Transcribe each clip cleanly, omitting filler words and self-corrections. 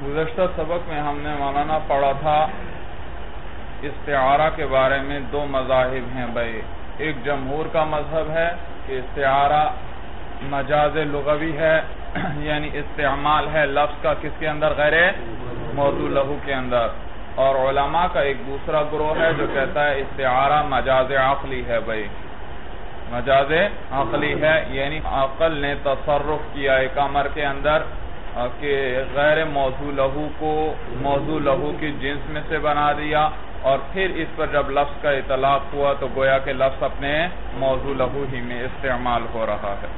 گزشتہ سبق میں ہم نے مولانا پڑھا تھا استعارہ کے بارے میں دو مذاہب ہیں بھائی. ایک جمہور کا مذہب ہے کہ استعارہ مجاز لغوی ہے، یعنی استعمال ہے لفظ کا کس کے اندر؟ غیر موضوع لہو کے اندر. اور علماء کا ایک دوسرا گروہ ہے جو کہتا ہے استعارہ مجاز عقلی ہے بھائی، مجاز عقلی ہے، یعنی عقل نے تصرف کیا ایک امر کے اندر کہ غیر موضوع لہو کو موضوع لہو کی جنس میں سے بنا دیا، اور پھر اس پر جب لفظ کا اطلاق ہوا تو گویا کہ لفظ اپنے موضوع لہو ہی میں استعمال ہو رہا ہے.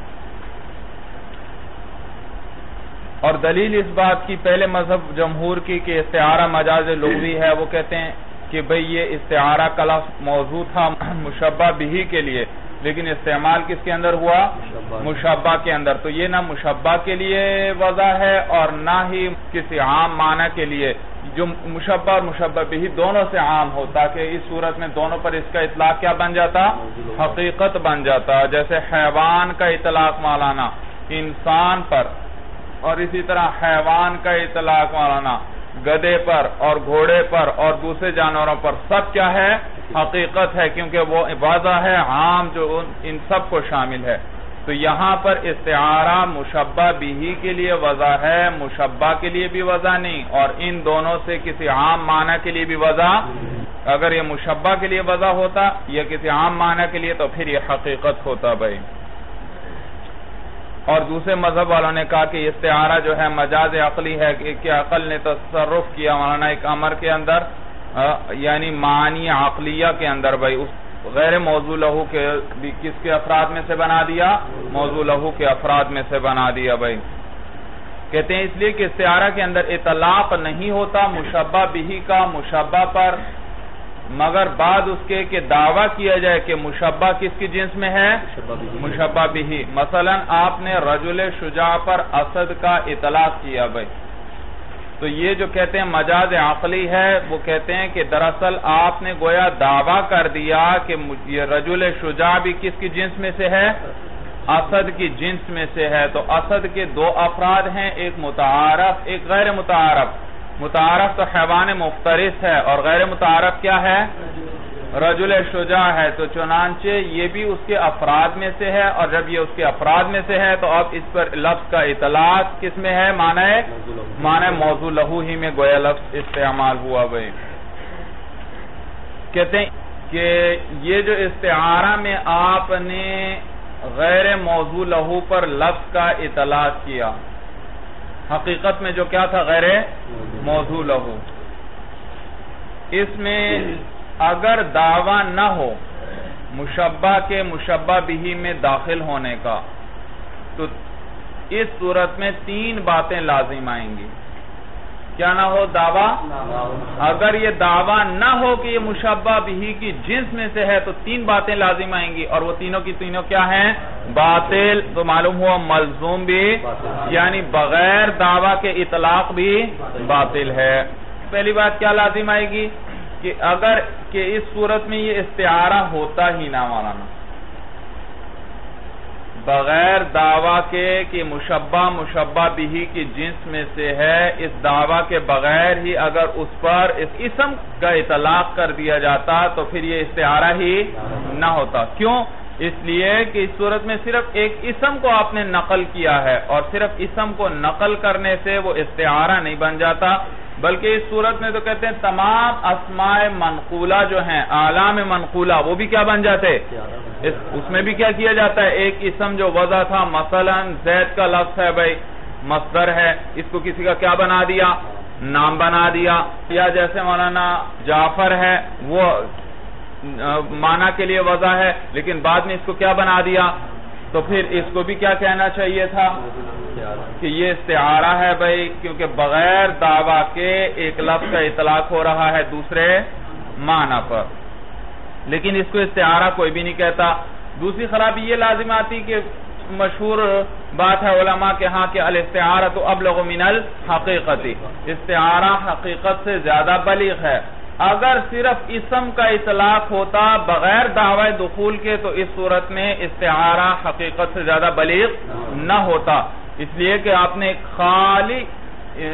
اور دلیل اس بات کی پہلے مذہب جمہور کی کہ استعارہ مجاز لغوی ہے، وہ کہتے ہیں کہ بھئی یہ استعارہ کا لفظ موضوع تھا مشبہ بہی کے لیے، لیکن استعمال کس کے اندر ہوا؟ مشبہ کے اندر. تو یہ نہ مشبہ کے لیے وضع ہے اور نہ ہی کسی عام معنی کے لیے، جو مشبہ اور مشبہ بہی دونوں سے عام ہوتا کہ اس صورت میں دونوں پر اس کا اطلاق کیا بن جاتا؟ حقیقت بن جاتا. جیسے حیوان کا اطلاق مولانا انسان پر، اور اسی طرح حیوان کا اطلاق مولانا گدھے پر اور گھوڑے پر اور دوسرے جانوروں پر، سب کیا ہے؟ حقیقت ہے، کیونکہ وہ واضح ہے، عام جو ان سب کو شامل ہے. تو یہاں پر استعارہ مشبہ بہی کے لیے وضع ہے، مشبہ کے لیے بھی وضع نہیں، اور ان دونوں سے کسی عام معنی کے لیے بھی وضع. اگر یہ مشبہ کے لیے وضع ہوتا یا کسی عام معنی کے لیے تو پھر یہ حقیقت ہوتا بھائی. اور دوسرے مذہب والوں نے کہا کہ استعارہ جو ہے مجاز عقلی ہے کہ عقل نے تصرف کیا مولانا ایک امر کے اندر، یعنی معنی عقلیہ کے اندر بھائی، اس غیر موضوع لہو کے کس کے افراد میں سے بنا دیا؟ موضوع لہو کے افراد میں سے بنا دیا بھائی. کہتے ہیں اس لیے کہ استعارہ کے اندر اطلاق نہیں ہوتا مشبہ بہی کا مشبہ پر، مگر بعد اس کے کہ دعویٰ کیا جائے کہ مشبہ کس کی جنس میں ہے؟ مشبہ بہی. مثلا آپ نے رجل شجاع پر اسد کا اطلاق کیا بھائی، تو یہ جو کہتے ہیں مجاز عقلی ہے، وہ کہتے ہیں کہ دراصل آپ نے گویا دعویٰ کر دیا کہ یہ رجل شجاع بھی کس کی جنس میں سے ہے؟ اسد کی جنس میں سے ہے. تو اسد کے دو افراد ہیں، ایک متعارف ایک غیر متعارف. متعارف تو حیوان مفترس ہے، اور غیر متعارف کیا ہے؟ رجل شجاع ہے. تو چنانچہ یہ بھی اس کے افراد میں سے ہے، اور جب یہ اس کے افراد میں سے ہے تو اب اس پر لفظ کا اطلاق کس میں ہے؟ معنی موضوع لہو ہی میں گویا لفظ استعمال ہوا بھائی. کہتے ہیں کہ یہ جو استعارہ میں آپ نے غیر موضوع لہو پر لفظ کا اطلاق کیا، حقیقت میں جو کیا تھا؟ غیر موضوع لہو. اس میں اگر دعویٰ نہ ہو مشبہ کے مشبہ بہی میں داخل ہونے کا، تو اس صورت میں تین باتیں لازم آئیں گی. کیا نہ ہو؟ دعویٰ. اگر یہ دعویٰ نہ ہو کہ یہ مشبہ بہی کی جنس میں سے ہے تو تین باتیں لازم آئیں گی، اور وہ تینوں کی تینوں کیا ہیں؟ باطل. تو معلوم ہوا ملزوم بھی، یعنی بغیر دعویٰ کے اطلاق بھی باطل ہے. پہلی بات کیا لازم آئے گی کہ اگر کہ اس صورت میں یہ استعارہ ہوتا ہی نہ مولانا، بغیر دعویٰ کے کہ مشبہ بہی کی جنس میں سے ہے، اس دعویٰ کے بغیر ہی اگر اس پر اس اسم کا اطلاق کر دیا جاتا تو پھر یہ استعارہ ہی نہ ہوتا. کیوں؟ اس لیے کہ اس صورت میں صرف ایک اسم کو آپ نے نقل کیا ہے، اور صرف اسم کو نقل کرنے سے وہ استعارہ نہیں بن جاتا، بلکہ اس صورت میں تو کہتے ہیں تمام اسماء منقولہ جو ہیں، اعلام منقولہ، وہ بھی کیا بن جاتے؟ اس میں بھی کیا کیا جاتا ہے؟ ایک اسم جو وضع تھا، مثلا زید کا لفظ ہے بھائی، مصدر ہے، اس کو کسی کا کیا بنا دیا؟ نام بنا دیا. یا جیسے مولانا جعفر ہے، وہ معنی کے لیے وضع ہے، لیکن بعد میں اس کو کیا بنا دیا؟ تو پھر اس کو بھی کیا کہنا چاہیے تھا کہ یہ استعارہ ہے بھائی، کیونکہ بغیر دعویٰ کے ایک لفظ کا اطلاق ہو رہا ہے دوسرے معنی پر، لیکن اس کو استعارہ کوئی بھی نہیں کہتا. دوسری خرابی یہ لازم آتی کہ مشہور بات ہے علماء کے ہاں کہ الاستعارۃ ابلغ من الحقیقت، استعارہ حقیقت سے زیادہ بلیغ ہے. اگر صرف اسم کا اطلاق ہوتا بغیر دعوی دخول کے تو اس صورت میں استعارہ حقیقت سے زیادہ بلیغ نہ ہوتا، اس لیے کہ آپ نے خالی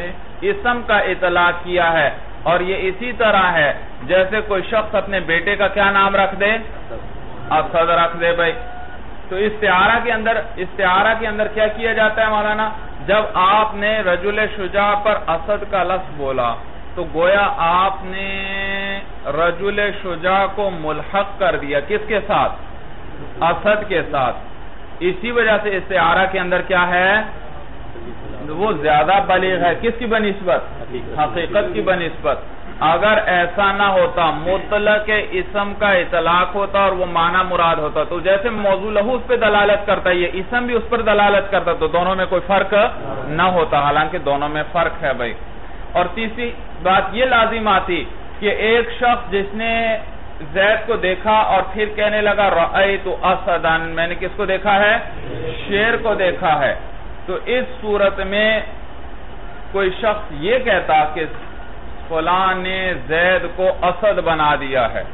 اسم کا اطلاق کیا ہے. اور یہ اسی طرح ہے جیسے کوئی شخص اپنے بیٹے کا کیا نام رکھ دے؟ اسد رکھ دے بھائی. تو استعارہ کے اندر کیا کیا جاتا ہے مولانا؟ جب آپ نے رجل شجاع پر اسد کا لفظ بولا تو گویا آپ نے رجل شجاع کو ملحق کر دیا کس کے ساتھ؟ اسد کے ساتھ. اسی وجہ سے استعارہ کے اندر کیا ہے؟ وہ زیادہ بلیغ ہے. کس کی بنسبت؟ حقیقت کی بنسبت. اگر ایسا نہ ہوتا، مطلق اسم کا اطلاق ہوتا اور وہ معنی مراد ہوتا، تو جیسے موضوع لہو اس پہ دلالت کرتا ہے، یہ اسم بھی اس پر دلالت کرتا، تو دونوں میں کوئی فرق نہ ہوتا. حالانکہ دونوں میں فرق ہے بھائی. اور تیسری بات یہ لازم آتی کہ ایک شخص جس نے زید کو دیکھا اور پھر کہنے لگا رأیت اسدن، میں نے کس کو دیکھا ہے؟ شیر کو دیکھا ہے. تو اس صورت میں کوئی شخص یہ کہتا کہ فلاں نے زید کو اسد بنا دیا ہے،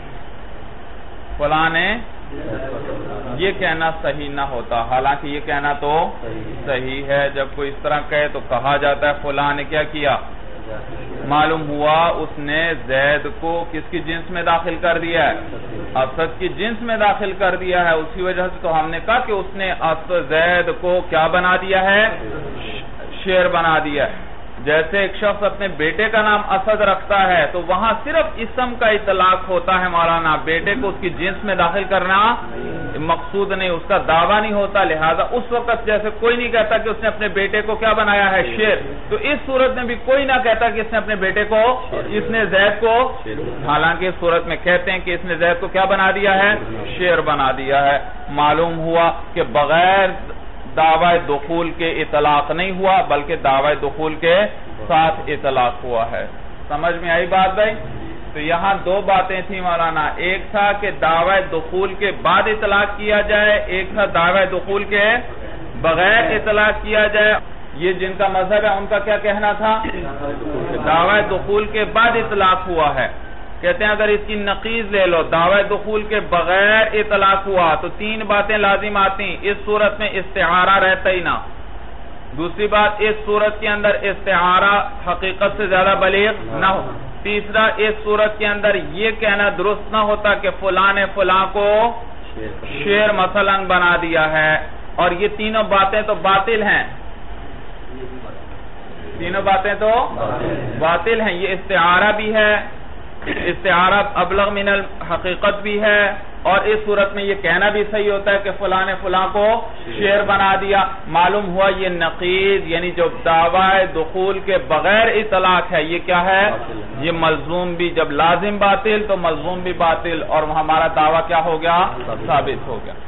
فلاں نے، یہ کہنا صحیح نہ ہوتا. حالانکہ یہ کہنا تو صحیح ہے. جب کوئی اس طرح کہے تو کہا جاتا ہے فلاں نے کیا کیا؟ معلوم ہوا اس نے زید کو کس کی جنس میں داخل کر دیا ہے؟ اسد کی جنس میں داخل کر دیا ہے. اسی وجہ سے تو ہم نے کہا کہ اس نے زید کو کیا بنا دیا ہے؟ شیر بنا دیا ہے. جیسے ایک شخص اپنے بیٹے کا نام اسد رکھتا ہے تو وہاں صرف اسم کا اطلاق ہوتا ہے مولانا، بیٹے کو اس کی جنس میں داخل کرنا مقصود نہیں، اس کا دعویٰ نہیں ہوتا. لہذا اس وقت جیسے کوئی نہیں کہتا کہ اس نے اپنے بیٹے کو کیا بنایا ہے؟ شیر. تو اس صورت میں بھی کوئی نہ کہتا کہ اس نے اپنے بیٹے کو، اس نے زید کو، حالانکہ اس صورت میں کہتے ہیں کہ اس نے زید کو کیا بنا دیا ہے؟ شیر بنا دیا ہے. معلوم ہوا کہ بغیر دعوی دخول کے اطلاق نہیں ہوا بلکہ دعوی دخول کے ساتھ اطلاق ہوا ہے. سمجھ میں آئی بات بھائی؟ تو یہاں دو باتیں تھیں مولانا. ایک تھا کہ دعوی دخول کے بعد اطلاق کیا جائے، ایک تھا دعوی دخول کے بغیر اطلاق کیا جائے. یہ جن کا مذہب ہے ان کا کیا کہنا تھا؟ دعوی دخول کے بعد اطلاق ہوا ہے. کہتے ہیں اگر اس کی نقیض لے لو، دعوی دخول کے بغیر اطلاق ہوا تو تین باتیں لازم آتی. اس صورت میں استعارہ رہتا ہی نہ. دوسری بات، اس صورت کے اندر استعارہ حقیقت سے زیادہ بلیغ نہ ہو. تیسرا، اس صورت کے اندر یہ کہنا درست نہ ہوتا کہ فلاں نے فلاں کو شیر مثلا بنا دیا ہے. اور یہ تینوں باتیں تو باطل ہیں، تینوں باتیں تو باطل ہیں. یہ استعارہ بھی ہے، استعارہ ابلغ من الحقیقت بھی ہے، اور اس صورت میں یہ کہنا بھی صحیح ہوتا ہے کہ فلاں نے فلاں کو شیر بنا دیا. معلوم ہوا یہ نقیض یعنی جو دعوی دخول کے بغیر اطلاق ہے یہ کیا ہے؟ یہ ملزوم بھی، جب لازم باطل تو ملزوم بھی باطل، اور ہمارا دعویٰ کیا ہو گیا؟ ثابت ہو گیا.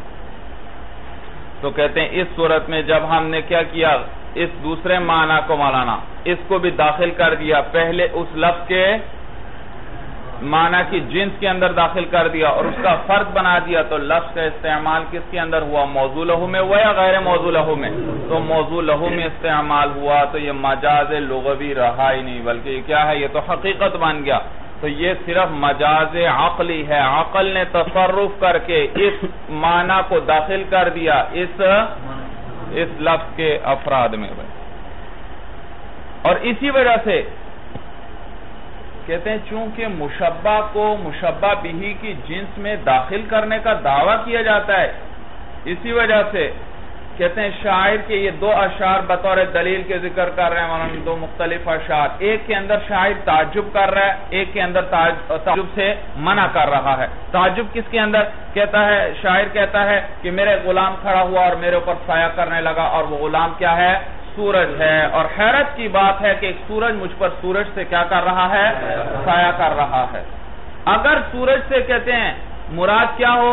تو کہتے ہیں اس صورت میں جب ہم نے کیا کیا، اس دوسرے معنی کو مولانا اس کو بھی داخل کر دیا، پہلے اس لفظ کے معنی کی جنس کے اندر داخل کر دیا اور اس کا فرد بنا دیا، تو لفظ کا استعمال کس کے اندر ہوا؟ موضوع لہو میں ہوا یا غیر موضوع لہو میں؟ تو موضوع لہو میں استعمال ہوا. تو یہ مجاز لغوی رہا ہی نہیں بلکہ یہ کیا ہے؟ یہ تو حقیقت بن گیا. تو یہ صرف مجاز عقلی ہے، عقل نے تصرف کر کے اس معنی کو داخل کر دیا اس لفظ کے افراد میں. اور اسی وجہ سے کہتے ہیں چونکہ مشبہ کو مشبہ بہی کی جنس میں داخل کرنے کا دعویٰ کیا جاتا ہے، اسی وجہ سے کہتے ہیں شاعر کے یہ دو اشعار بطور دلیل کے ذکر کر رہے ہیں مولانا، دو مختلف اشعار. ایک کے اندر شاعر تعجب کر رہا ہے، ایک کے اندر تعجب سے منع کر رہا ہے. تعجب کس کے اندر؟ کہتا ہے شاعر کہتا ہے کہ میرے غلام کھڑا ہوا اور میرے اوپر سایہ کرنے لگا، اور وہ غلام کیا ہے؟ سورج ہے. اور حیرت کی بات ہے کہ ایک سورج مجھ پر سورج سے کیا کر رہا ہے؟ سایہ کر رہا ہے. اگر سورج سے کہتے ہیں مراد کیا ہو؟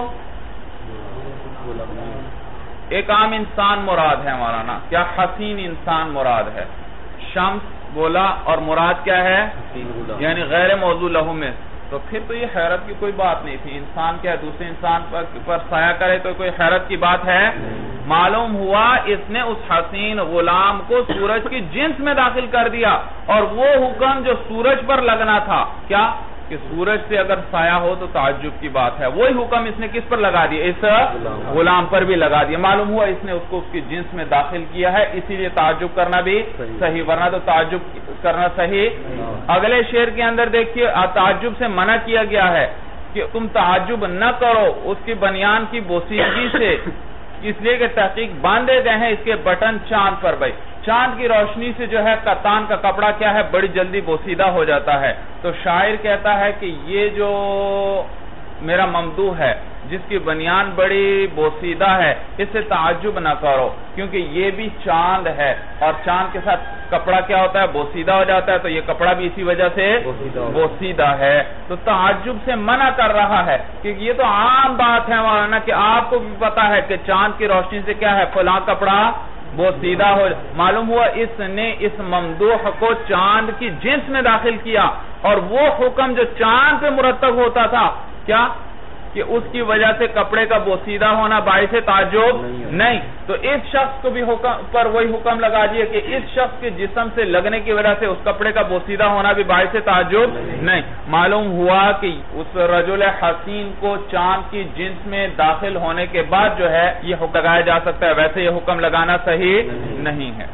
ایک عام انسان مراد ہے مولانا، کیا حسین انسان مراد ہے. شمس بولا اور مراد کیا ہے؟ یعنی غیر موضوع لہو میں. تو پھر تو یہ حیرت کی کوئی بات نہیں تھی. انسان کیا دوسرے انسان پر سایہ کرے تو کوئی حیرت کی بات ہے؟ معلوم ہوا اس نے اس حسین غلام کو سورج کی جنس میں داخل کر دیا، اور وہ حکم جو سورج پر لگنا تھا کیا کہ سورج سے اگر سایہ ہو تو تعجب کی بات ہے. وہی حکم اس نے کس پر لگا دیا؟ اس غلام پر بھی لگا دیا. معلوم ہوا اس نے اس کو اس کی جنس میں داخل کیا ہے, اسی لیے تعجب کرنا بھی صحیح, ورنہ تو تعجب کرنا صحیح. اگلے شعر کے اندر دیکھیے تعجب سے منع کیا گیا ہے کہ تم تعجب نہ کرو اس کی بنیان کی بوسیدگی سے, اس لیے کہ تحقیق باندھے گئے ہیں اس کے بٹن چاند پر. بھائی چاند کی روشنی سے جو ہے کتان کا کپڑا کیا ہے, بڑی جلدی بوسیدہ ہو جاتا ہے. تو شاعر کہتا ہے کہ یہ جو میرا ممدوح ہے جس کی بنیان بڑی بوسیدہ ہے, اس سے تعجب نہ کرو کیونکہ یہ بھی چاند ہے, اور چاند کے ساتھ کپڑا کیا ہوتا ہے, بوسیدہ ہو جاتا ہے, تو یہ کپڑا بھی اسی وجہ سے بوسیدہ ہے. تو تعجب سے منع کر رہا ہے کیونکہ یہ تو عام بات ہے مولانا کہ آپ کو بھی پتا ہے کہ چاند کی روشنی سے کیا ہے, فلاں کپڑا بوسیدہ ہو. معلوم ہوا اس نے اس ممدوح کو چاند کی جنس میں داخل کیا, اور وہ حکم جو چاند پہ مرتب ہوتا تھا کیا کہ اس کی وجہ سے کپڑے کا بوسیدہ ہونا باعث تعجب نہیں. تو اس شخص کو بھی پر وہی حکم لگا دیا کہ اس شخص کے جسم سے لگنے کی وجہ سے اس کپڑے کا بوسیدہ ہونا بھی باعث تعجب نہیں. معلوم ہوا کہ اس رجل حسین کو چاند کی جنس میں داخل ہونے کے بعد جو ہے یہ حکم لگایا جا سکتا ہے, ویسے یہ حکم لگانا صحیح نہیں ہے.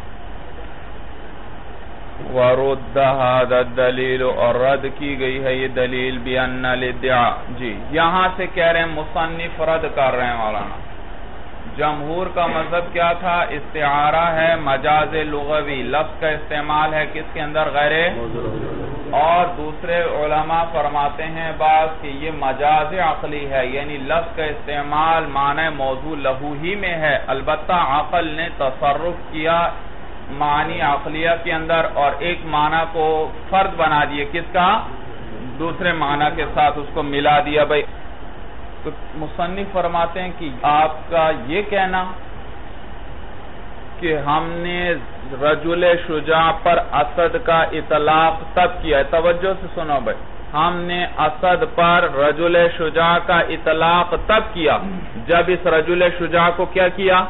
وَرُدَّ هَذَا الدَّلِيلُ, اور رد کی گئی ہے یہ دلیل بِأَنَّ الْإِدْعَاءَ. جی یہاں سے کہہ رہے ہیں مصنف رد کر رہے ہیں مولانا. جمہور کا مذہب کیا تھا؟ استعارہ ہے مجاز لغوی, لفظ کا استعمال ہے کس کے اندر, غیر, اور دوسرے علماء فرماتے ہیں بعض کہ یہ مجاز عقلی ہے, یعنی لفظ کا استعمال معنی موضوع لہو ہی میں ہے, البتہ عقل نے تصرف کیا معنی عقلیہ کے اندر اور ایک معنی کو فرد بنا دیے, کس کا, دوسرے معنی کے ساتھ اس کو ملا دیا. بھائی تو مصنف فرماتے ہیں کہ آپ کا یہ کہنا کہ ہم نے رجل شجاع پر اسد کا اطلاق تب کیا ہے, توجہ سے سنو بھائی, ہم نے اسد پر رجل شجاع کا اطلاق تب کیا جب اس رجل شجاع کو کیا کیا,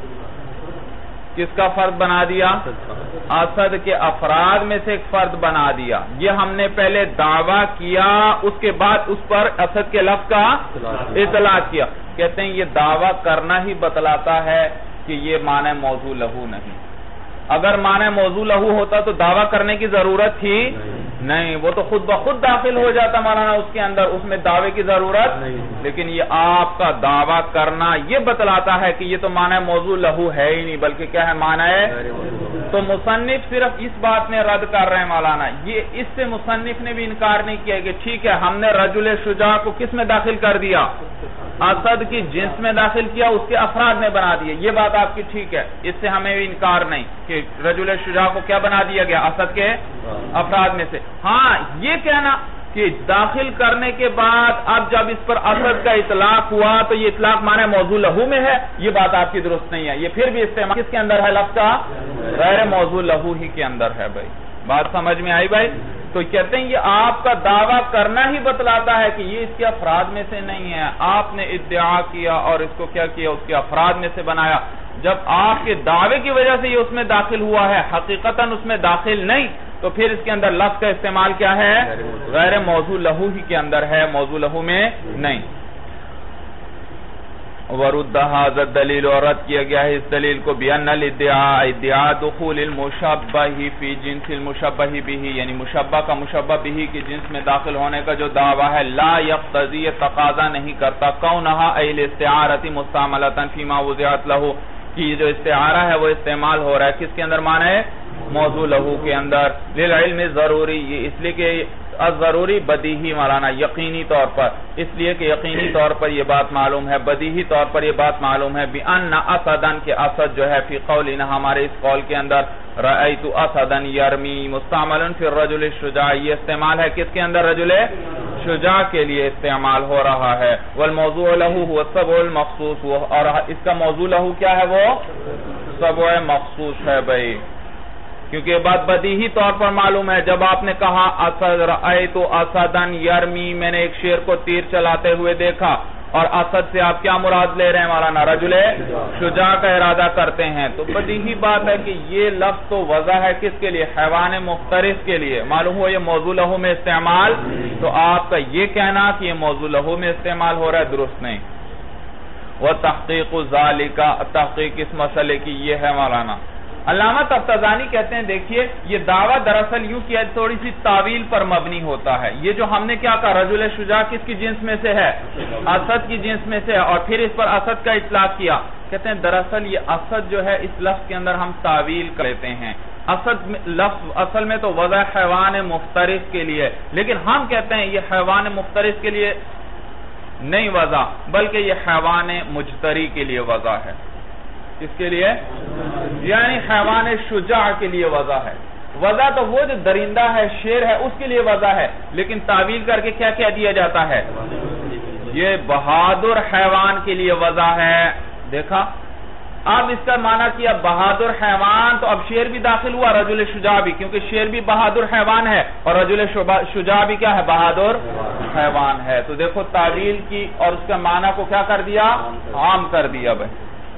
کس کا فرد بنا دیا, اسد کے افراد میں سے ایک فرد بنا دیا. یہ ہم نے پہلے دعویٰ کیا, اس کے بعد اس پر اسد کے لفظ کا اطلاق کیا. کہتے ہیں یہ دعویٰ کرنا ہی بتلاتا ہے کہ یہ معنی موضوع لہو نہیں. اگر معنی موضوع لہو ہوتا تو دعویٰ کرنے کی ضرورت ہی نہیں, وہ تو خود بخود داخل ہو جاتا مولانا اس کے اندر, اس میں دعوے کی ضرورت نہیں. لیکن یہ آپ کا دعویٰ کرنا یہ بتلاتا ہے کہ یہ تو معنی موضوع لہو ہے ہی نہیں, بلکہ کیا ہے, معنی ہے. تو مصنف صرف اس بات میں رد کر رہے ہیں مولانا, یہ اس سے مصنف نے بھی انکار نہیں کیا کہ ٹھیک ہے ہم نے رجل شجاع کو کس میں داخل کر دیا, اسد کی جنس میں داخل کیا, اس کے افراد میں بنا دیے, یہ بات آپ کی ٹھیک ہے, اس سے ہمیں بھی انکار نہیں کہ رجل شجاع کو کیا بنا دیا گیا, اسد کے افراد میں سے. ہاں یہ کہنا کہ داخل کرنے کے بعد اب جب اس پر اسد کا اطلاق ہوا تو یہ اطلاق معنی موضوع لہو میں ہے, یہ بات آپ کی درست نہیں ہے. یہ پھر بھی استعمال کس کے اندر ہے, لفظ کا غیر موضوع لہو ہی کے اندر ہے. بھائی بات سمجھ میں آئی بھائی؟ تو کہتے ہیں یہ آپ کا دعویٰ کرنا ہی بتلاتا ہے کہ یہ اس کے افراد میں سے نہیں ہے. آپ نے ادعا کیا اور اس کو کیا کیا, اس کے افراد میں سے بنایا. جب آپ کے دعوے کی وجہ سے یہ اس میں داخل ہوا ہے, حقیقتاً اس میں داخل نہیں, تو پھر اس کے اندر لفظ کا استعمال کیا ہے, غیر موضوع لہو ہی کے اندر ہے, موضوع لہو میں نہیں. ورد هذا الدلیل, اور رد کیا گیا ہے اس دلیل کو بأن الادعاء, ادعاء دخول المشبہ فی جنس المشبہ به, یعنی مشبہ کا مشبہ به کی جنس میں داخل ہونے کا جو دعویٰ ہے, لا یقتضی, تقاضا نہیں کرتا, کونہا ای الاستعارۃ مستعملۃ فیما وضعت لہ, کہ یہ جو استعارہ ہے وہ استعمال ہو رہا ہے کس کے اندر, معنی ہے موضوع لہو کے اندر. للعلم ضروری, یہ اس لیے کہ ضروری بدیہی مولانا, یقینی طور پر, اس لیے کہ یقینی طور پر یہ بات معلوم ہے, بدیہی طور پر یہ بات معلوم ہے, بأن اسدا, کہ اسد جو ہے فی قولنا, ہمارے اس قول کے اندر, رأیت اسدا یرمی مستعمل فی الرجل الشجاع, یہ استعمال ہے کس کے اندر, رجل شجاع کے لیے استعمال ہو رہا ہے. والموضوع لہو هو السبع المخصوص, اور اس کا موضوع لہو کیا ہے, وہ سبع مخصوص ہے. بھائی کیونکہ یہ بات بدیہی طور پر معلوم ہے. جب آپ نے کہا اسد رأیت اسدا یرمی, میں نے ایک شیر کو تیر چلاتے ہوئے دیکھا, اور اسد سے آپ کیا مراد لے رہے ہیں مولانا؟ رجل شجاع کا ارادہ کرتے ہیں. تو بدیہی بات ہے کہ یہ لفظ تو وضع ہے کس کے لیے؟ حیوان مفترس کے لیے. معلوم ہو یہ موضوع لہو میں استعمال، تو آپ کا یہ کہنا کہ یہ موضوع لہو میں استعمال ہو رہا ہے درست نہیں. وَتَحْقِيقُ ذَلِكَ، تحقیق اس مسئلے کی یہ ہے مولانا. علامہ تفتزانی کہتے ہیں دیکھیے یہ دعویٰ دراصل یوں کیا تھوڑی سی تعویل پر مبنی ہوتا ہے. یہ جو ہم نے کیا کہا رجل شجاع کس کی جنس میں سے ہے؟ اسد کی جنس میں سے ہے، اور پھر اس پر اسد کا اطلاق کیا. کہتے ہیں دراصل یہ اسد جو ہے اس لفظ کے اندر ہم تعویل کرتے ہیں. اسد لفظ اصل میں تو وضع حیوان مفترس کے لیے، لیکن ہم کہتے ہیں یہ حیوان مفترس کے لیے نہیں وضع، بلکہ یہ حیوان مجتری کے لیے وضع ہے. کس کے لیے؟ یعنی حیوان شجاع کے لیے وضع ہے. وضع تو وہ جو درندہ ہے، شیر ہے، اس کے لیے وضع ہے، لیکن تعویل کر کے کیا کیا دیا جاتا ہے؟ یہ بہادر حیوان کے لیے وضع ہے. دیکھا اب اس کا معنی کیا بہادر حیوان، تو اب شیر بھی داخل ہوا، رجل شجاع بھی، کیونکہ شیر بھی بہادر حیوان ہے اور رجل شجاع بھی کیا ہے؟ بہادر حیوان ہے. تو دیکھو تعویل کی اور اس کا معنی کو کیا کر دیا؟ عام کر دیا بھائی.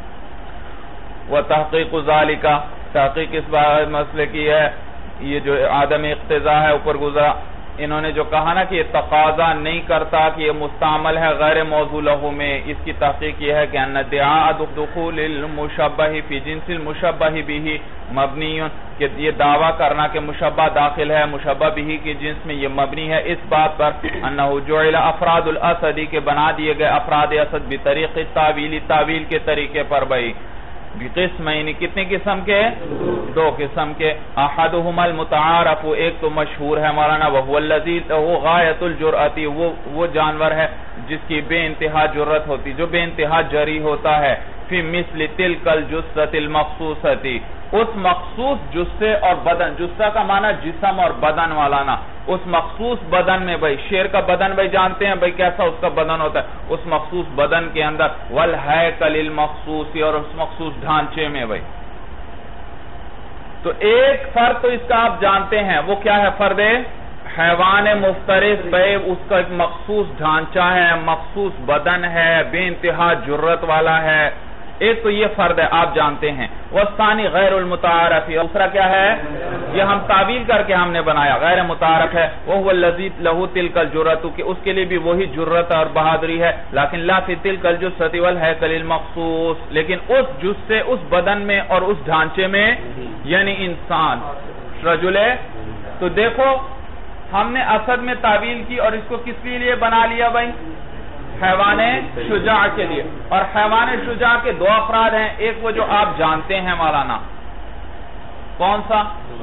وَتَحْقِيقُ ذَلِكَ، تحقیق اس مسئلے کی ہے. یہ جو عدم اقتضاء ہے اوپر گزرا، انہوں نے جو کہا نا کہ یہ تقاضا نہیں کرتا کہ یہ مستعمل ہے غیر موضوع لہو میں، اس کی تحقیق یہ ہے کہ ان ادعاء دخول المشبہ فی جنس المشبہ بہ مبنی، کہ یہ دعویٰ کرنا کہ مشبہ داخل ہے مشبہ بہ کی جنس میں، یہ مبنی ہے اس بات پر انہ جعل افراد الاسد کے بنا دیے گئے افراد اسد بطریق تعویل، تعویل کے طریقے پر بھائی. بقسمین، کتنے قسم کے؟ دو قسم کے. احدہما المتعارف، ایک تو مشہور ہے مولانا، وہو الذی له غایۃ الجرأۃ، وہ جانور ہے جس کی بے انتہا جرأت ہوتی، جو بے انتہا جری ہوتا ہے. فی مثل تلک الجثۃ المخصوصۃ، اس مخصوص جثے اور بدن، جثہ کا معنی جسم اور بدن والا نا، اس مخصوص بدن میں بھائی، شیر کا بدن بھائی جانتے ہیں بھائی کیسا اس کا بدن ہوتا ہے، اس مخصوص بدن کے اندر والہیکل المخصوص، اور اس مخصوص ڈھانچے میں بھائی. تو ایک فرد تو اس کا آپ جانتے ہیں، وہ کیا ہے؟ فرد حیوان مفترس بھائی، اس کا ایک مخصوص ڈھانچہ ہے، مخصوص بدن ہے، بے انتہا جرأت والا ہے. ایک تو یہ فرد ہے آپ جانتے ہیں. والثانی غیر المتعارف، دوسرا کیا ہے؟ یہ ہم تعویل کر کے ہم نے بنایا، غیر متعارف ہے. وہو الذی لہ تلک الجرأۃ، کہ اس کے لیے بھی وہی جرأت اور بہادری ہے، لیکن لا فی تلک الجثۃ والہیکل المخصوص، لیکن اس جثے، اس بدن میں اور اس ڈھانچے میں، یعنی انسان رجل. تو دیکھو ہم نے اسد میں تعویل کی اور اس کو کس کے لیے بنا لیا بھائی؟ حیوان شجاع کے لیے. اور حیوان شجاع کے دو افراد ہیں، ایک وہ جو آپ جانتے ہیں مولانا، کون سا؟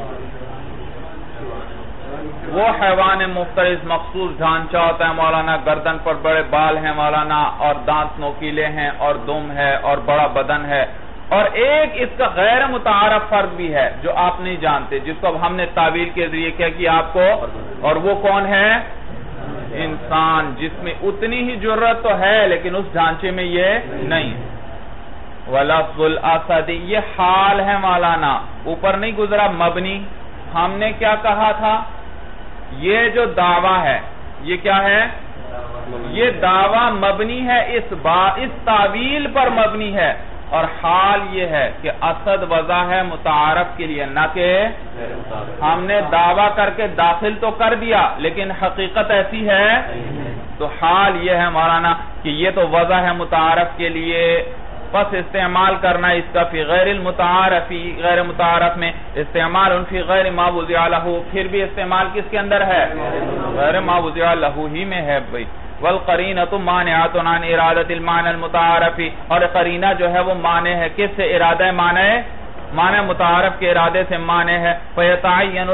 وہ حیوان مفترس مخصوص ڈھانچہ ہوتا ہے مولانا، گردن پر بڑے بال ہیں مولانا، اور دانت نوکیلے ہیں، اور دم ہے، اور بڑا بدن ہے. اور ایک اس کا غیر متعارف فرد بھی ہے جو آپ نہیں جانتے، جس کو اب ہم نے تعویل کے ذریعے کیا کہ آپ کو، اور وہ کون ہے؟ انسان، جس میں اتنی ہی جرأت تو ہے لیکن اس ڈھانچے میں یہ نہیں. وَلَفْظُ الْأَسَدِ، یہ حال ہے مولانا، اوپر نہیں گزرا مبنی. ہم نے کیا کہا تھا؟ یہ جو دعویٰ ہے یہ کیا ہے؟ یہ دعویٰ مبنی ہے، اس تعویل پر مبنی ہے. اور حال یہ ہے کہ اسد وضع ہے متعارف کے لیے، نہ کہ ہم نے دعویٰ کر کے داخل تو کر دیا لیکن حقیقت ایسی ہے. تو حال یہ ہے مولانا کہ یہ تو وضع ہے متعارف کے لیے، پس استعمال کرنا اس کا فی غیر المتعارف، غیر متعارف میں استعمال ان فی غیر ما وضع لہ، پھر بھی استعمال کس کے اندر ہے؟ غیر ما وضع لہ ہی میں ہے بھئی. والقرینۃ مانعۃ عن ارادۃ المعنى المتعارف، اور قرینہ جو ہے وہ مانع ہے کس سے؟ ارادہ معنی متعارف کے ارادے سے مانع ہے. فیتعین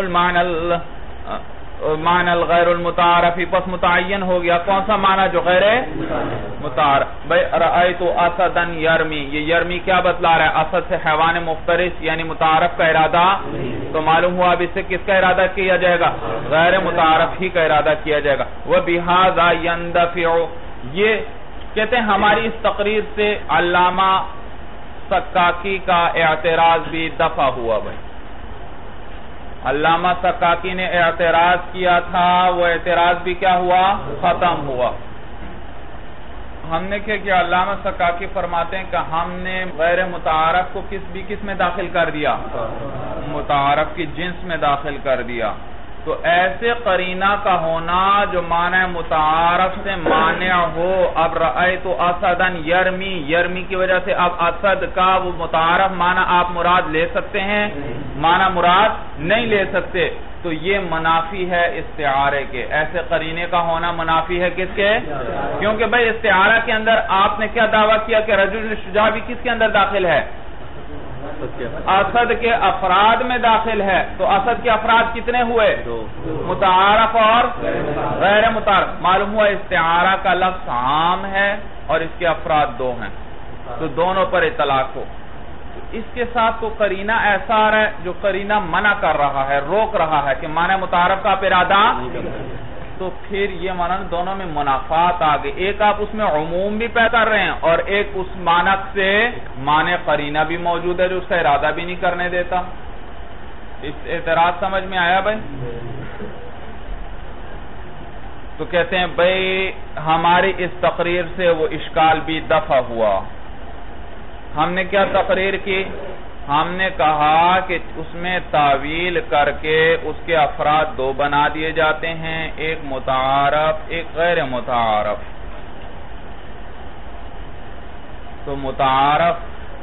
المعنى الغیر المتعارف، پس متعین ہو گیا کون سا معنی؟ جو غیر متعارف. بھئی رأیت اسدا یرمی، یہ یرمی کیا بتلا رہا ہے؟ اسد سے حیوان مفترس یعنی متعارف کا ارادہ. تو معلوم ہوا اب اس سے کس کا ارادہ کیا جائے گا؟ غیر متعارف ہی کا ارادہ کیا جائے گا. وَبِهَذَا يَنْدَفِعُ، یہ کہتے ہیں ہماری اس تقریر سے علامہ سکاکی کا اعتراض بھی دفع ہوا. بھائی علامہ سکاکی نے اعتراض کیا تھا، وہ اعتراض بھی کیا ہوا؟ ختم ہوا. ہم نے کیا علامہ سکاکی فرماتے ہیں کہ ہم نے غیر متعارف کو کس میں داخل کر دیا؟ متعارف کی جنس میں داخل کر دیا. تو ایسے قرینہ کا ہونا جو معنی متعارف سے مانع ہو. اب رأیت اسدا یرمی کی وجہ سے اب اسد کا وہ متعارف معنی آپ مراد لے سکتے ہیں، معنی مراد نہیں لے سکتے. تو یہ منافی ہے استعارے کے. ایسے قرینے کا ہونا منافی ہے کس کے؟ کیونکہ بھئی استعارہ کے اندر آپ نے کیا دعویٰ کیا کہ رجل شجاع بھی کس کے اندر داخل ہے؟ اسد کے افراد میں داخل ہے. تو اسد کے افراد کتنے ہوئے؟ متعارف اور غیر متعارف. معلوم ہوا استعارہ کا لفظ عام ہے اور اس کے افراد دو ہیں، تو دونوں پر اطلاق ہو. اس کے ساتھ تو قرینہ ایسا آ رہا ہے جو قرینہ منع کر رہا ہے، روک رہا ہے کہ معنی متعارف کا آپ ارادہ، تو پھر یہ معنی دونوں میں منافات آ گئے. ایک آپ اس میں عموم بھی پیدا کر رہے ہیں اور ایک اس معنی سے معنی قرینہ بھی موجود ہے جو اس کا ارادہ بھی نہیں کرنے دیتا. اس اعتراض سمجھ میں آیا بھائی؟ تو کہتے ہیں بھائی ہماری اس تقریر سے وہ اشکال بھی دفع ہوا. ہم نے کیا تقریر کی؟ ہم نے کہا کہ اس میں تعویل کر کے اس کے افراد دو بنا دیے جاتے ہیں، ایک متعارف ایک غیر متعارف. تو متعارف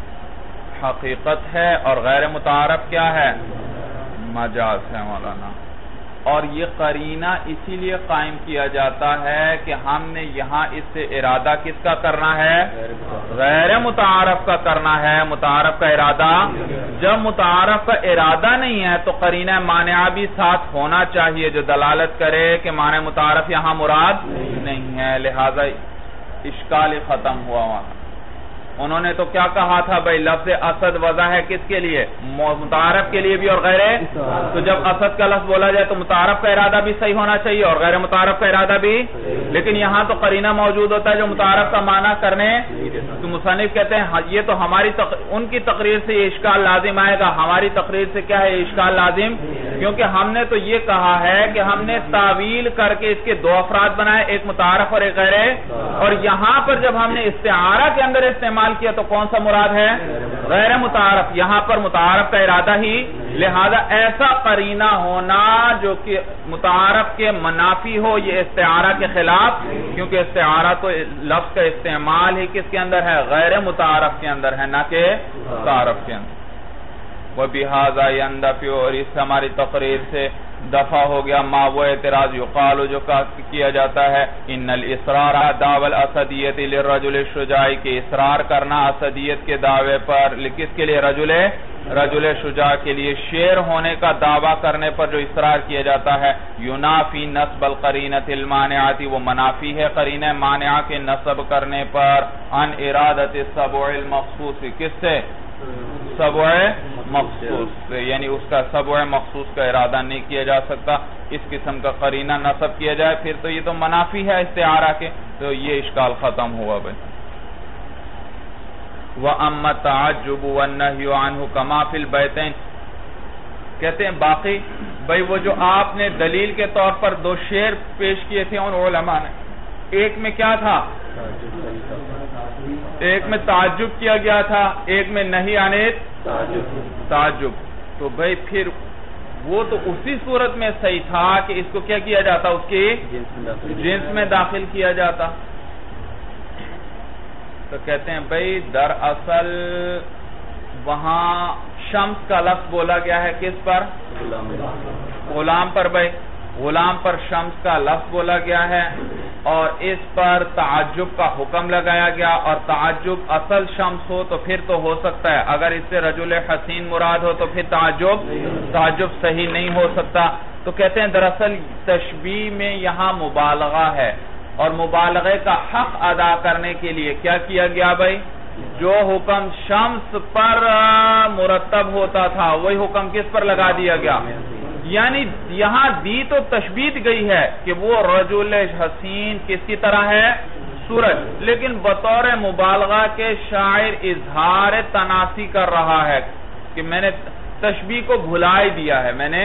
حقیقت ہے اور غیر متعارف کیا ہے؟ مجاز ہے مولانا. اور یہ قرینہ اسی لیے قائم کیا جاتا ہے کہ ہم نے یہاں اس سے ارادہ کس کا کرنا ہے؟ غیر متعارف کا کرنا ہے. متعارف کا ارادہ، جب متعارف کا ارادہ نہیں ہے تو قرینہ مانعہ بھی ساتھ ہونا چاہیے جو دلالت کرے کہ معنی متعارف یہاں مراد نہیں ہے. لہذا اشکال ختم ہوا وہاں. انہوں نے تو کیا کہا تھا بھائی لفظ اسد وضع ہے کس کے لیے؟ متعارف کے لیے بھی اور غیر. تو جب اسد کا لفظ بولا جائے تو متعارف کا ارادہ بھی صحیح ہونا چاہیے اور غیر متعارف کا ارادہ بھی. لیکن یہاں تو قرینہ موجود ہوتا ہے جو متعارف کا معنی کرنے. تو مصنف کہتے ہیں یہ تو ہماری ان کی تقریر سے یہ اشکال لازم آئے گا. ہماری تقریر سے کیا ہے یہ اشکال لازم؟ کیونکہ ہم نے تو یہ کہا ہے کہ ہم نے تعویل کر کے اس کے دو افراد بنائے، ایک متعارف اور ایک غیر. اور یہاں پر جب ہم نے استعارہ کے اندر استعمال کیا تو کون سا مراد ہے؟ غیر متعارف. یہاں پر متعارف کا ارادہ ہی. لہذا ایسا قرینہ ہونا جو کہ متعارف کے منافی ہو یہ استعارہ کے خلاف، کیونکہ استعارہ تو لفظ کا استعمال ہی کس کے اندر ہے؟ غیر متعارف کے اندر ہے، نہ کہ متعارف کے اندر. وَبِهَذَا يَنْدَفِعُ. اور اس سے ہماری تقریر سے دفع ہو گیا ما وہ اعتراض یقال جو کیا جاتا ہے ان الاصرار دعوی الاسدیت للرجل الشجاع کے اصرار کرنا اسدیت کے دعوے پر. کس کے لیے؟ رجل شجاع کے لیے شیر ہونے کا دعویٰ کرنے پر جو اصرار کیا جاتا ہے. ینافی نصب القرینۃ المانعۃ. وہ منافی ہے قرینہ مانعہ کے نصب کرنے پر. عن ارادۃ السبع المخصوص. کس سے؟ سبع مخصوص سے. یعنی اس کا سبع مخصوص کا ارادہ نہیں کیا جا سکتا. اس قسم کا قرینہ نصب کیا جائے پھر تو یہ تو منافی ہے استعارہ کے. تو یہ اشکال ختم ہوا بھائی. وَأَمَّا التَّعَجُّبُ وَالنَّهْيُ عَنْهُ كَمَا فِي الْبَيْتَيْنِ. کہتے ہیں باقی بھائی وہ جو آپ نے دلیل کے طور پر دو شعر پیش کیے تھے ان علماء نے، ایک میں کیا تھا؟ ایک میں تعجب کیا گیا تھا، ایک میں نہیں آنے تعجب. تو بھئی پھر وہ تو اسی صورت میں صحیح تھا کہ اس کو کیا کیا جاتا؟ اس کی جنس میں داخل کیا جاتا. تو کہتے ہیں بھئی دراصل وہاں شمس کا لفظ بولا گیا ہے کس پر؟ غلام پر. بھئی غلام پر شمس کا لفظ بولا گیا ہے اور اس پر تعجب کا حکم لگایا گیا. اور تعجب اصل شمس ہو تو پھر تو ہو سکتا ہے، اگر اس سے رجل حسین مراد ہو تو پھر تعجب صحیح نہیں ہو سکتا. تو کہتے ہیں دراصل تشبیہ میں یہاں مبالغہ ہے اور مبالغے کا حق ادا کرنے کے لیے کیا کیا گیا بھائی؟ جو حکم شمس پر مرتب ہوتا تھا وہی حکم کس پر لگا دیا گیا؟ یعنی یہاں دی تو تشبیہ گئی ہے کہ وہ رجل حسین کس کی طرح ہے؟ سورج. لیکن بطور مبالغہ کے شاعر اظہار تناسی کر رہا ہے کہ میں نے تشبیہ کو بھلا ہی دیا ہے. میں نے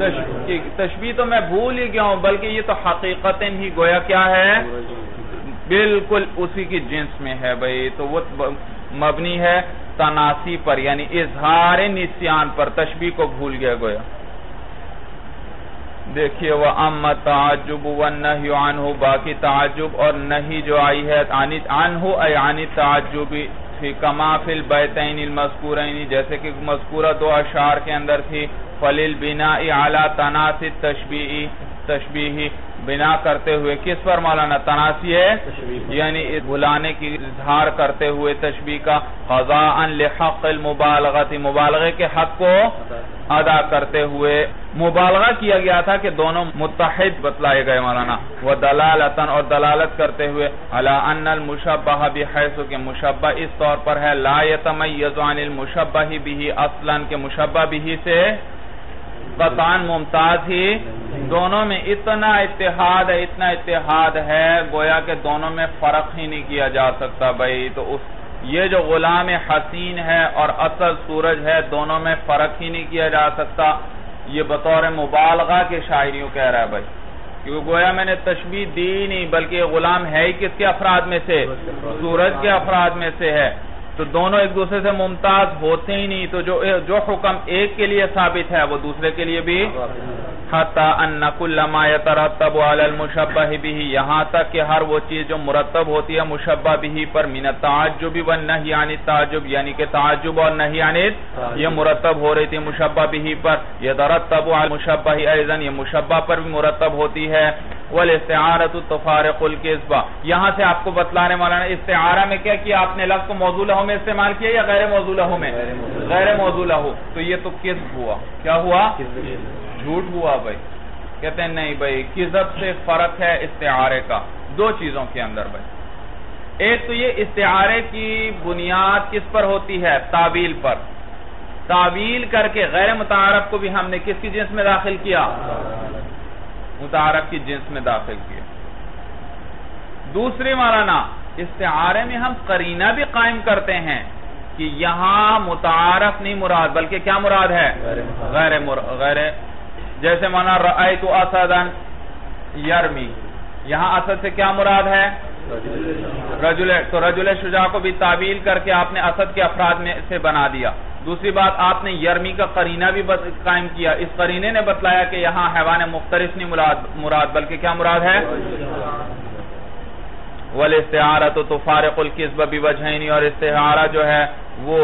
تشبیہ تو میں بھول ہی گیا ہوں، بلکہ یہ تو حقیقتاً ہی گویا کیا ہے؟ بالکل اسی کی جنس میں ہے بھائی، تو وہ مبنی ہے تناسی پر، یعنی اظہار نسیان پر، تشبیہ کو بھول گیا گویا۔ دیکھیے وَأَمَّا التَّعَجُّبُ وَالنَّهْيُ عَنْهُ، باقی تعجب اور نہی جو آئی ہے عنہ ای عن التعجب فی کما فی البیتین المذکورین، جیسے کہ مذکورہ دو اشعار کے اندر تھی، فَلِلْبِنَاءِ عَلَى تَنَاسِ التَّشْبِیہِ، بنا کرتے ہوئے کس پر مولانا؟ تناسی ہے، یعنی بھلانے کی اظہار کرتے ہوئے تشبیہ کا، قضاءً لحق المبالغۃ، مبالغے کے حق کو ادا کرتے ہوئے مبالغہ کیا گیا تھا کہ دونوں متحد بتلائے گئے مولانا، وَدَلَالَةً، اور دلالت کرتے ہوئے، عَلَىٰ أَنَّ الْمُشَبَّهَ بِحَيْثُ کہ مشبہ اس طور پر ہے، لَا يَتَمَيَّزُ عَنِ الْمُشَبَّهِ بِهِ أَصْلًا کہ مشبہ بِهِ سے قطعاً ممتاز ہی، دونوں میں اتنا اتحاد ہے گویا کہ دونوں میں فرق ہی نہیں کیا جا سکتا بھائی، تو یہ جو غلام حسین ہے اور اصل سورج ہے، دونوں میں فرق ہی نہیں کیا جا سکتا، یہ بطور مبالغہ کے شاعریوں کہہ رہا ہے بھائی، کیونکہ گویا میں نے تشبیہ دی نہیں، بلکہ یہ غلام ہے ہی کس کے افراد میں سے؟ سورج کے افراد میں سے ہے، تو دونوں ایک دوسرے سے ممتاز ہوتے ہی نہیں، تو جو حکم ایک کے لیے ثابت ہے وہ دوسرے کے لیے بھی، حتی ان کل ما یترتب علی المشبہ بہ، یہاں تک کہ ہر وہ چیز جو مرتب ہوتی ہے مشبہ بہ پر، من التعجب والنہی عن التعجب، یعنی کہ تعجب اور نہی عن یہ مرتب ہو رہی تھی مشبہ بہ پر، یترتب علی المشبہ ایضا، یہ مشبہ پر بھی مرتب ہوتی ہے، والاستعارۃ تفارق الکذب، یہاں سے آپ کو بتلا رہے مولانا استعارہ میں کیا کیا آپ نے؟ لفظ کو موضوع لہو میں استعمال کیا یا غیر موضوع لہو میں؟ غیر موضوع لہو، تو یہ تو کذب ہوا، کیا ہوا؟ جھوٹ ہوا بھائی، کہتے ہیں نہیں بھائی، کذب سے فرق ہے استعارے کا دو چیزوں کے اندر بھائی، ایک تو یہ استعارے کی بنیاد کس پر ہوتی ہے؟ تعویل پر، تعویل کر کے غیر متعارف کو بھی ہم نے کس کی جنس میں داخل کیا؟ متعارف کی جنس میں داخل کیا۔ دوسری مولانا استعارے میں ہم قرینہ بھی قائم کرتے ہیں کہ یہاں متعارف نہیں مراد بلکہ کیا مراد ہے؟ غیر، جیسے مولانا رأیت اسدا یرمی، یہاں اسد سے کیا مراد ہے؟ رجل، تو رجل شجاع کو بھی تعویل کر کے آپ نے اسد کے افراد میں سے بنا دیا۔ دوسری بات آپ نے یرمی کا قرینہ بھی قائم کیا، اس قرینے نے بتلایا کہ یہاں حیوان مفترس نہیں مراد بلکہ کیا مراد ہے؟ والاستعارۃ تفارق الکذب بوجہین، اور استعارہ جو ہے وہ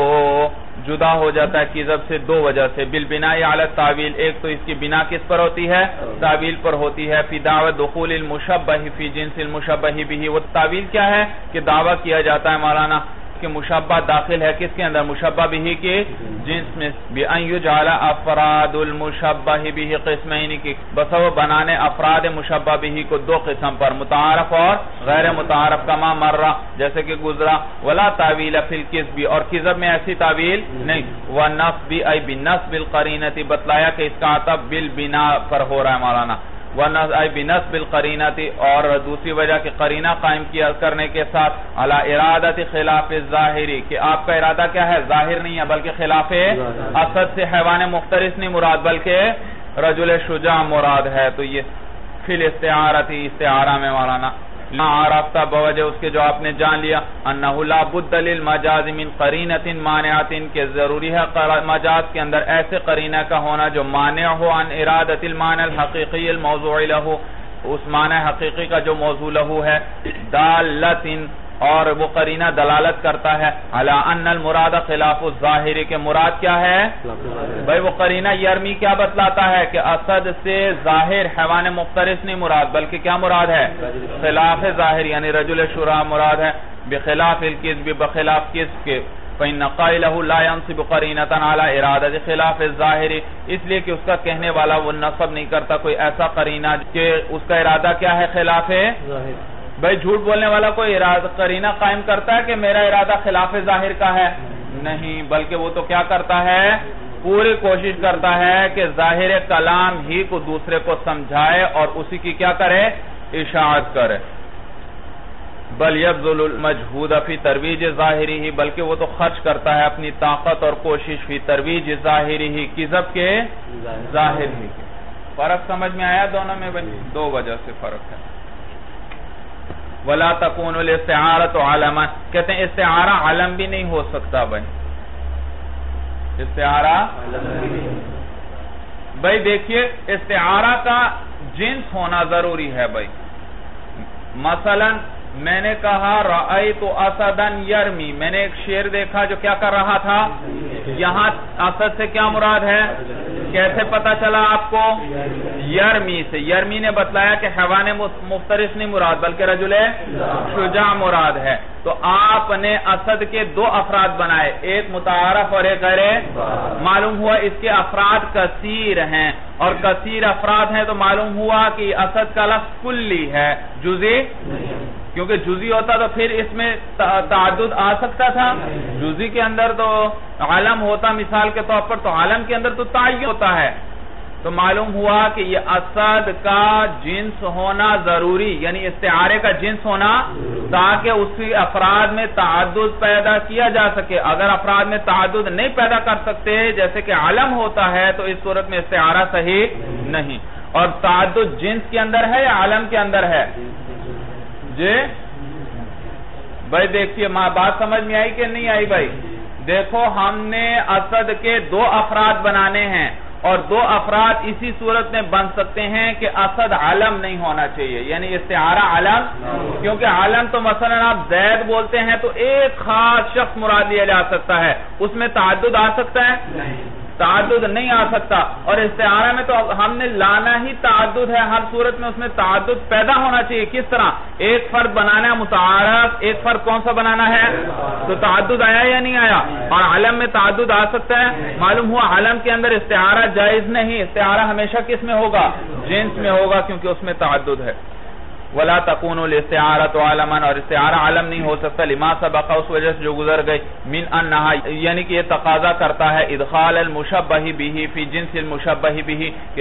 جدا ہو جاتا ہے کذب سے دو وجہ سے، بالبناء علی التعویل، ایک تو اس کی بنا کس پر ہوتی ہے؟ تعویل پر ہوتی ہے، فی دعوی دخول المشبہ فی جنس المشبہ بہ، وہ تعویل کیا ہے کہ دعویٰ کیا جاتا ہے مولانا کہ مشبہ داخل ہے کس کے اندر؟ مشبہ بہ کے جنس میں، بِأَن يُجْعَلَ أَفْرَادُ الْمُشَبَّهِ بِهِ قِسْمَيْنِ کی بسبب بنانے افراد مشبہ بہ کو دو قسم پر، متعارف اور غیر متعارف، کما مرہ جیسے کہ گزرا، وَلَا تَعْوِيلَ فِي الْكِذْبِ، اور کذب میں ایسی تعویل نہیں، وَالنَّصْبِ أَيْ بِالنَّصْبِ الْقَرِينَةِ، بتلایا کہ اس کا عطف بالبنا پر ہو رہا ہے مولانا، بِنَصْبِ الْقَرِينَةِ، اور دوسری وجہ کہ قرینہ قائم کیا کرنے کے ساتھ، عَلَى إِرَادَةِ خِلَافِ الظَّاهِرِ، کہ آپ کا ارادہ کیا ہے؟ ظاہر نہیں ہے بلکہ خلاف اسد سے حیوان مفترس نہیں مراد بلکہ رجل شجاع مراد ہے، تو یہ فی الاستعارۃ، استعارہ میں مولانا لا عرفتہ بوجہ اس کے جو آپ نے جان لیا، انہو لا بد للمجاز من قرینۃ مانعۃ، کہ ضروری ہے مجاز کے اندر ایسے قرینہ کا ہونا جو مانع ہو عن ارادۃ المعنی الحقیقی الموضوع لہو، اس معنی حقیقی کا جو موضوع لہو ہے، دالۃ، اور وہ قرینہ دلالت کرتا ہے، علی ان المراد خلاف الظاہر، کہ مراد کیا ہے؟ بھائی وہ قرینہ یرمی کیا بتلاتا ہے کہ اسد سے ظاہر حیوان مفترس نہیں مراد بلکہ کیا مراد ہے؟ خلاف ظاہر، یعنی رجل شجاع مراد ہے، بخلاف الکذب، بخلاف کذب کے، فإن قائلہ لا ينصب قرینۃ علی ارادۃ خلاف الظاہر، اس لیے کہ اس کا کہنے والا وہ نصب نہیں کرتا کوئی ایسا قرینہ کہ اس کا ارادہ کیا ہے؟ خلاف ظاہر۔ بھائی جھوٹ بولنے والا کوئی قرینہ قائم کرتا ہے کہ میرا ارادہ خلاف ظاہر کا ہے؟ نہیں، بلکہ وہ تو کیا کرتا ہے؟ پوری کوشش کرتا ہے کہ ظاہر کلام ہی کو دوسرے کو سمجھائے اور اسی کی کیا کرے؟ اشاعت کرے۔ بل یبذل المجہود فی ترویج ظاہری ہی، بلکہ وہ تو خرچ کرتا ہے اپنی طاقت اور کوشش فی ترویج ظاہری ہی، کذب کے ظاہر ہی کے۔ فرق سمجھ میں آیا دونوں میں بھائی؟ دو وجہ سے فرق ہے۔ ولا تکون الاستعارۃ علما، کہتے ہیں استعارہ علم بھی نہیں ہو سکتا بھائی، استعارہ بھائی دیکھیے استعارہ کا جنس ہونا ضروری ہے بھائی. مثلا میں نے کہا رأیت اسدا یرمی، میں نے ایک شیر دیکھا جو کیا کر رہا تھا، یہاں اسد سے کیا مراد ہے، کیسے پتا چلا آپ کو، یرمی سے. یرمی نے بتلایا کہ حیوان مفترس نہیں مراد بلکہ رجل شجاع مراد ہے. تو آپ نے اسد کے دو افراد بنائے، ایک متعارف اور ایک غیر. معلوم ہوا اس کے افراد کثیر ہیں، اور کثیر افراد ہیں تو معلوم ہوا کہ اسد کا لفظ کلی ہے، جزئی، کیونکہ جزئی ہوتا تو پھر اس میں تعدد آ سکتا تھا. جزئی کے اندر تو علم ہوتا مثال کے طور پر، تو علم کے اندر تو تعین ہوتا ہے. تو معلوم ہوا کہ یہ اسد کا جنس ہونا ضروری، یعنی استعارے کا جنس ہونا، تاکہ اس کی افراد میں تعدد پیدا کیا جا سکے. اگر افراد میں تعدد نہیں پیدا کر سکتے جیسے کہ علم ہوتا ہے تو اس صورت میں استعارہ صحیح نہیں. اور تعدد جنس کے اندر ہے یا علم کے اندر ہے جی بھائی؟ دیکھیے بات سمجھ میں آئی کہ نہیں آئی بھائی؟ دیکھو ہم نے اسد کے دو افراد بنانے ہیں، اور دو افراد اسی صورت میں بن سکتے ہیں کہ اسد علم نہیں ہونا چاہیے، یعنی استعارہ علم. کیونکہ علم تو مثلا آپ زید بولتے ہیں تو ایک خاص شخص مراد لیا جا سکتا ہے، اس میں تعدد آ سکتا ہے، تعدد نہیں آ سکتا. اور استعارہ میں تو ہم نے لانا ہی تعدد ہے، ہر صورت میں اس میں تعدد پیدا ہونا چاہیے. کس طرح؟ ایک فرد بنانا ہے متعارف، ایک فرد کون سا بنانا ہے، تو تعدد آیا یا نہیں آیا؟ اور علم میں تعدد آ سکتا ہے. معلوم ہوا علم کے اندر استعارہ جائز نہیں، استعارہ ہمیشہ کس میں ہوگا، جنس میں ہوگا، کیونکہ اس میں تعدد ہے. ولا تکون الاستعارۃ علما، اور استعارہ علم نہیں ہو سکتا، لما سبق، اس وجہ سے جو گزر گئی، من انہا، یعنی کہ یہ تقاضا کرتا ہے ادخال المشبہ به فی جنس المشبہ به، کہ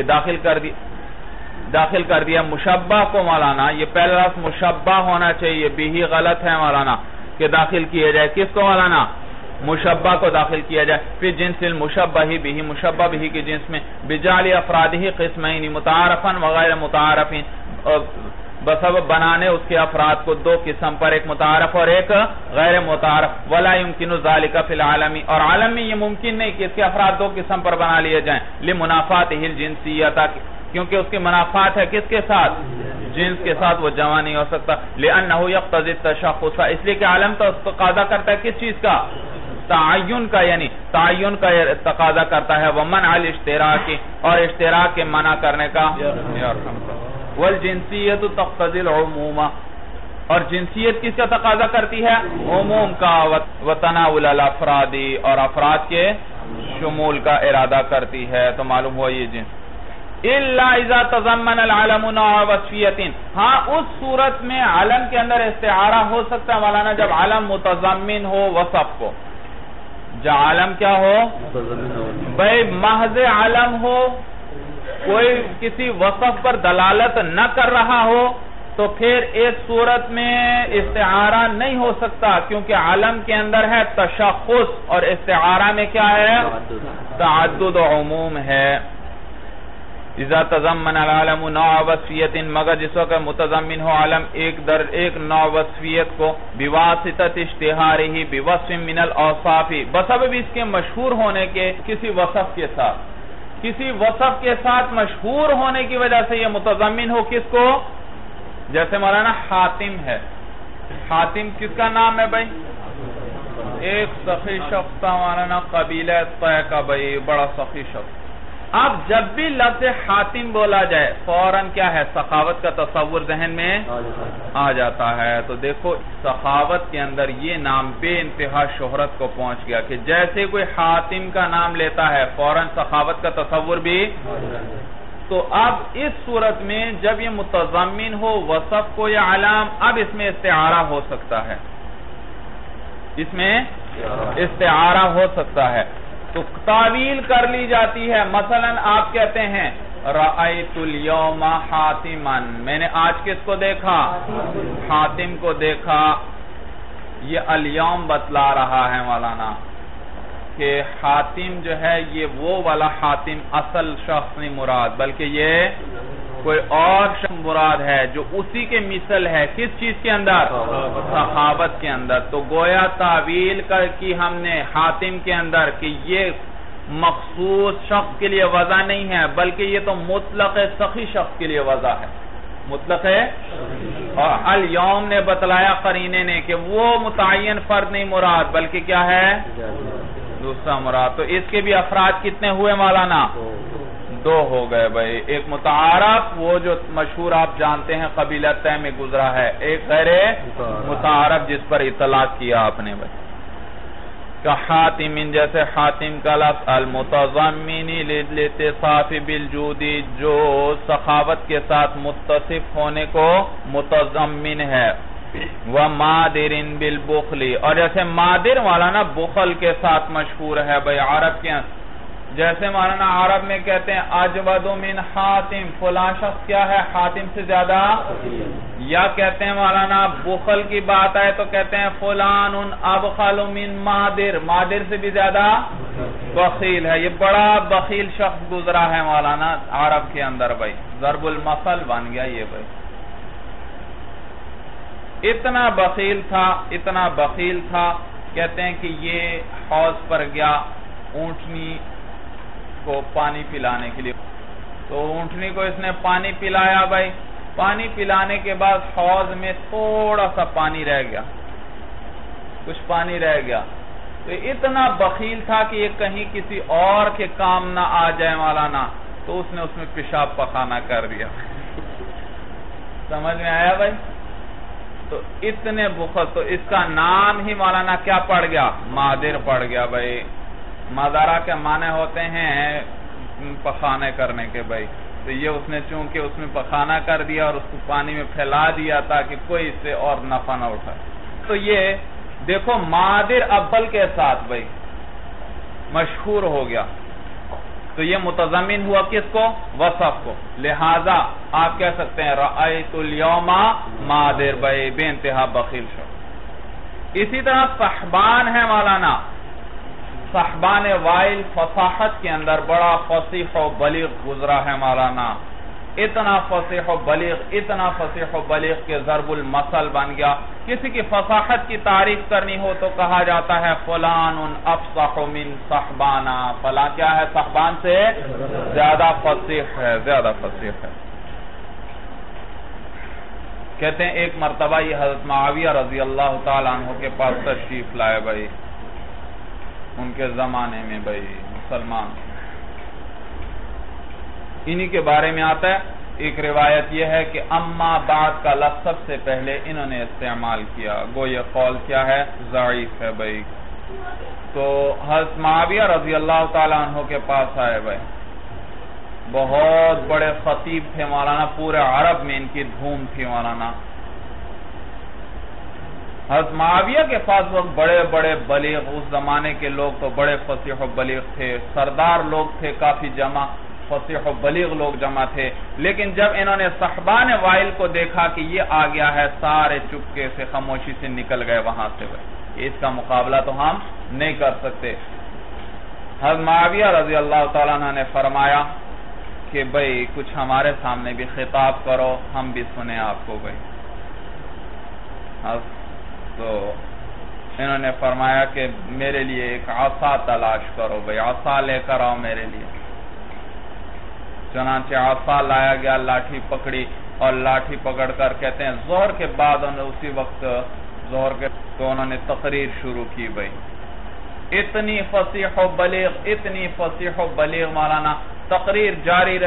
داخل کر دیا مشبہ کو مولانا. یہ پہلا لفظ مشبہ ہونا چاہیے، بھی غلط ہے مولانا، کہ داخل کیا جائے کس کو مولانا، مشبہ کو داخل کیا جائے فی جنس المشبہ به، مشبہ به کے جنس میں، بجعل افرادہ قسمین متعارفا وغیر متعارفین، بسبب بنانے اس کے افراد کو دو قسم پر، ایک متعارف اور ایک غیر متعارف. ولا يمكن ذلك في العالم، اور عالم میں یہ ممکن نہیں کہ اس کے افراد دو قسم پر بنا لیے جائیں، لمنافاته الجنسیہ، کیونکہ اس کی منافات ہے کس کے ساتھ، جنس کے ساتھ، وہ جمع نہیں ہو سکتا. لأنه يقتضي التشخص، اس لیے کہ عالم تو تقاضا کرتا ہے کس چیز کا، تعین کا، یعنی تعین کا تقاضا کرتا ہے. ومنع الاشتراک، اور اشتراک کے منع کرنے کا. والجنسیت تقتضی العموم، اور جنسیت کس کا تقاضا کرتی ہے، عموم کا. وتناول الافراد، اور افراد کے شمول کا ارادہ کرتی ہے. تو معلوم ہوا یہ جنس. الا اذا تضمن العلم نوع وصفیت، ہاں اس صورت میں علم کے اندر استعارہ ہو سکتا ہے مولانا جب علم متضمن ہو وصف کو. جب علم کیا ہو بھائی، محض علم ہو، کوئی کسی وصف پر دلالت نہ کر رہا ہو، تو پھر اس صورت میں استعارہ نہیں ہو سکتا، کیونکہ علم کے اندر ہے تشخص، اور استعارہ میں کیا ہے، تعدد و عموم ہے. اذا تضمن العلم نوع وصفیت، مگر جس وقت متضمن ہو علم ایک نوع وصفیت کو، بواسطت اشتہارہ بوصف من الاوصاف، بسبب اس کے مشہور ہونے کے کسی وصف کے ساتھ، کسی وصف کے ساتھ مشہور ہونے کی وجہ سے یہ متضمن ہو کس کو. جیسے مولانا حاتم ہے، حاتم کس کا نام ہے بھائی، ایک سخی شخص تھا مولانا، قبیلہ طے کا بھائی، بڑا سخی شخص. اب جب بھی لفظ حاتم بولا جائے فوراً کیا ہے، سخاوت کا تصور ذہن میں آ جاتا ہے. تو دیکھو سخاوت کے اندر یہ نام بے انتہا شہرت کو پہنچ گیا کہ جیسے کوئی حاتم کا نام لیتا ہے فوراً سخاوت کا تصور بھی. تو اب اس صورت میں جب یہ متضمن ہو وصف کو یا علام، اب اس میں استعارہ ہو سکتا ہے، اس میں استعارہ ہو سکتا ہے. تو تعویل کر لی جاتی ہے. مثلا آپ کہتے ہیں رأیت الیوم حاتما، میں نے آج کس کو دیکھا، حاتم کو دیکھا. یہ الیوم بتلا رہا ہے مولانا، کہ حاتم جو ہے یہ وہ والا حاتم اصل شخص نہیں مراد، بلکہ یہ کوئی اور شخص مراد ہے جو اسی کے مثل ہے. کس چیز کے اندر؟ صحابت کے اندر. تو گویا تعویل کی ہم نے حاتم کے اندر کہ یہ مخصوص شخص کے لیے وضع نہیں ہے، بلکہ یہ تو مطلق سخی شخص کے لیے وضع ہے. مطلق ہے. اور الیوم نے بتلایا قرینے نے کہ وہ متعین فرد نہیں مراد، بلکہ کیا ہے؟ دوسرا مراد. تو اس کے بھی افراد کتنے ہوئے مولانا؟ دو ہو گئے بھائی. ایک متعارف وہ جو مشہور آپ جانتے ہیں قبیلہ طے میں گزرا ہے، ایک غیر متعارف جس پر اطلاق کیا آپ نے بھائی. کہ حاتم جیسے حاتم کا لفظ المتضمنی للاتصاف بالجودی جو سخاوت کے ساتھ متصف ہونے کو متضمن ہے. ومادر بالبخل، اور جیسے مادر مولانا بخل کے ساتھ مشہور ہے بھائی عرب کے. جیسے مولانا عرب میں کہتے ہیں اجود من حاتم، فلاں شخص کیا ہے؟ حاتم سے زیادہ. یا کہتے ہیں مولانا بخل کی بات آئے تو کہتے ہیں فلان ابخل من مادر، مادر سے بھی زیادہ بخیل ہے. یہ بڑا بخیل شخص گزرا ہے مولانا عرب کے اندر بھائی. ضرب المثل بن گیا یہ بھائی. اتنا بخیل تھا کہتے ہیں کہ یہ حوض پر گیا اونٹنی کو پانی پلانے کے لیے. تو اونٹنی کو اس نے پانی پلایا بھائی. پانی پلانے کے بعد حوض میں تھوڑا سا پانی رہ گیا، کچھ پانی رہ گیا. تو اتنا بخیل تھا کہ یہ کہیں کسی اور کے کام نہ آ جائے مولانا، تو اس نے اس میں پیشاب پخانہ کر دیا. سمجھ میں آیا بھائی؟ تو اتنے بخل. تو اس کا نام ہی مولانا کیا پڑ گیا؟ مادر پڑ گیا بھائی. مادارہ کے معنی ہوتے ہیں پخانے کرنے کے بھائی. تو یہ اس نے چونکہ اس میں پخانہ کر دیا اور اس کو پانی میں پھیلا دیا تاکہ کوئی اس سے اور نفع نہ اٹھائے. تو یہ دیکھو مادر ابل کے ساتھ بھائی مشہور ہو گیا. تو یہ متضمن ہوا کس کو؟ وصف کو. لہذا آپ کہہ سکتے ہیں رأیت الیوم مادر بھائی بے انتہا بخیل شخص. اسی طرح صحبان ہے مولانا. صحبان وائل فصاحت کے اندر بڑا فصیح و بلیغ گزرا ہے مولانا. اتنا فصیح و بلیغ کہ ضرب المثل بن گیا. کسی کی فصاحت کی تعریف کرنی ہو تو کہا جاتا ہے فلان افصح من صحبانا، فلاں کیا ہے؟ صحبان سے زیادہ فصیح ہے. کہتے ہیں ایک مرتبہ یہ حضرت معاویہ رضی اللہ تعالیٰ عنہ کے پاس تشریف لائے بھائی. ان کے زمانے میں بھائی مسلمان. انہی کے بارے میں آتا ہے ایک روایت یہ ہے کہ اما بعد کا لفظ سب سے پہلے انہوں نے استعمال کیا. گو یہ قول کیا ہے؟ ضعیف ہے بھائی. تو حضرت معاویہ رضی اللہ تعالیٰ عنہ کے پاس آئے بھائی. بہت بڑے خطیب تھے مولانا، پورے عرب میں ان کی دھوم تھی مولانا. حضرت معاویہ کے پاس وقت بڑے بڑے بلیغ، اس زمانے کے لوگ تو بڑے فصیح و بلیغ تھے. سردار لوگ تھے کافی جمع، فصیح و بلیغ لوگ جمع تھے. لیکن جب انہوں نے صحبان وائل کو دیکھا کہ یہ آ گیا ہے، سارے چپکے سے خاموشی سے نکل گئے وہاں سے. اس کا مقابلہ تو ہم نہیں کر سکتے. حضرت معاویہ رضی اللہ تعالیٰ عنہ نے فرمایا کہ بھئی کچھ ہمارے سامنے بھی خطاب کرو، ہم بھی سنیں آپ کو بھئی. تو انہوں نے فرمایا کہ میرے لیے ایک عصا تلاش کرو بھئی، عصا لے کر آؤ میرے لیے. چنانچہ عصا لایا گیا، لاٹھی پکڑی اور لاٹھی پکڑ کر کہتے ہیں ظہر کے بعد اسی وقت ظہر کے تو انہوں نے تقریر شروع کی بھئی. اتنی فصیح و بلیغ مولانا. تقریر جاری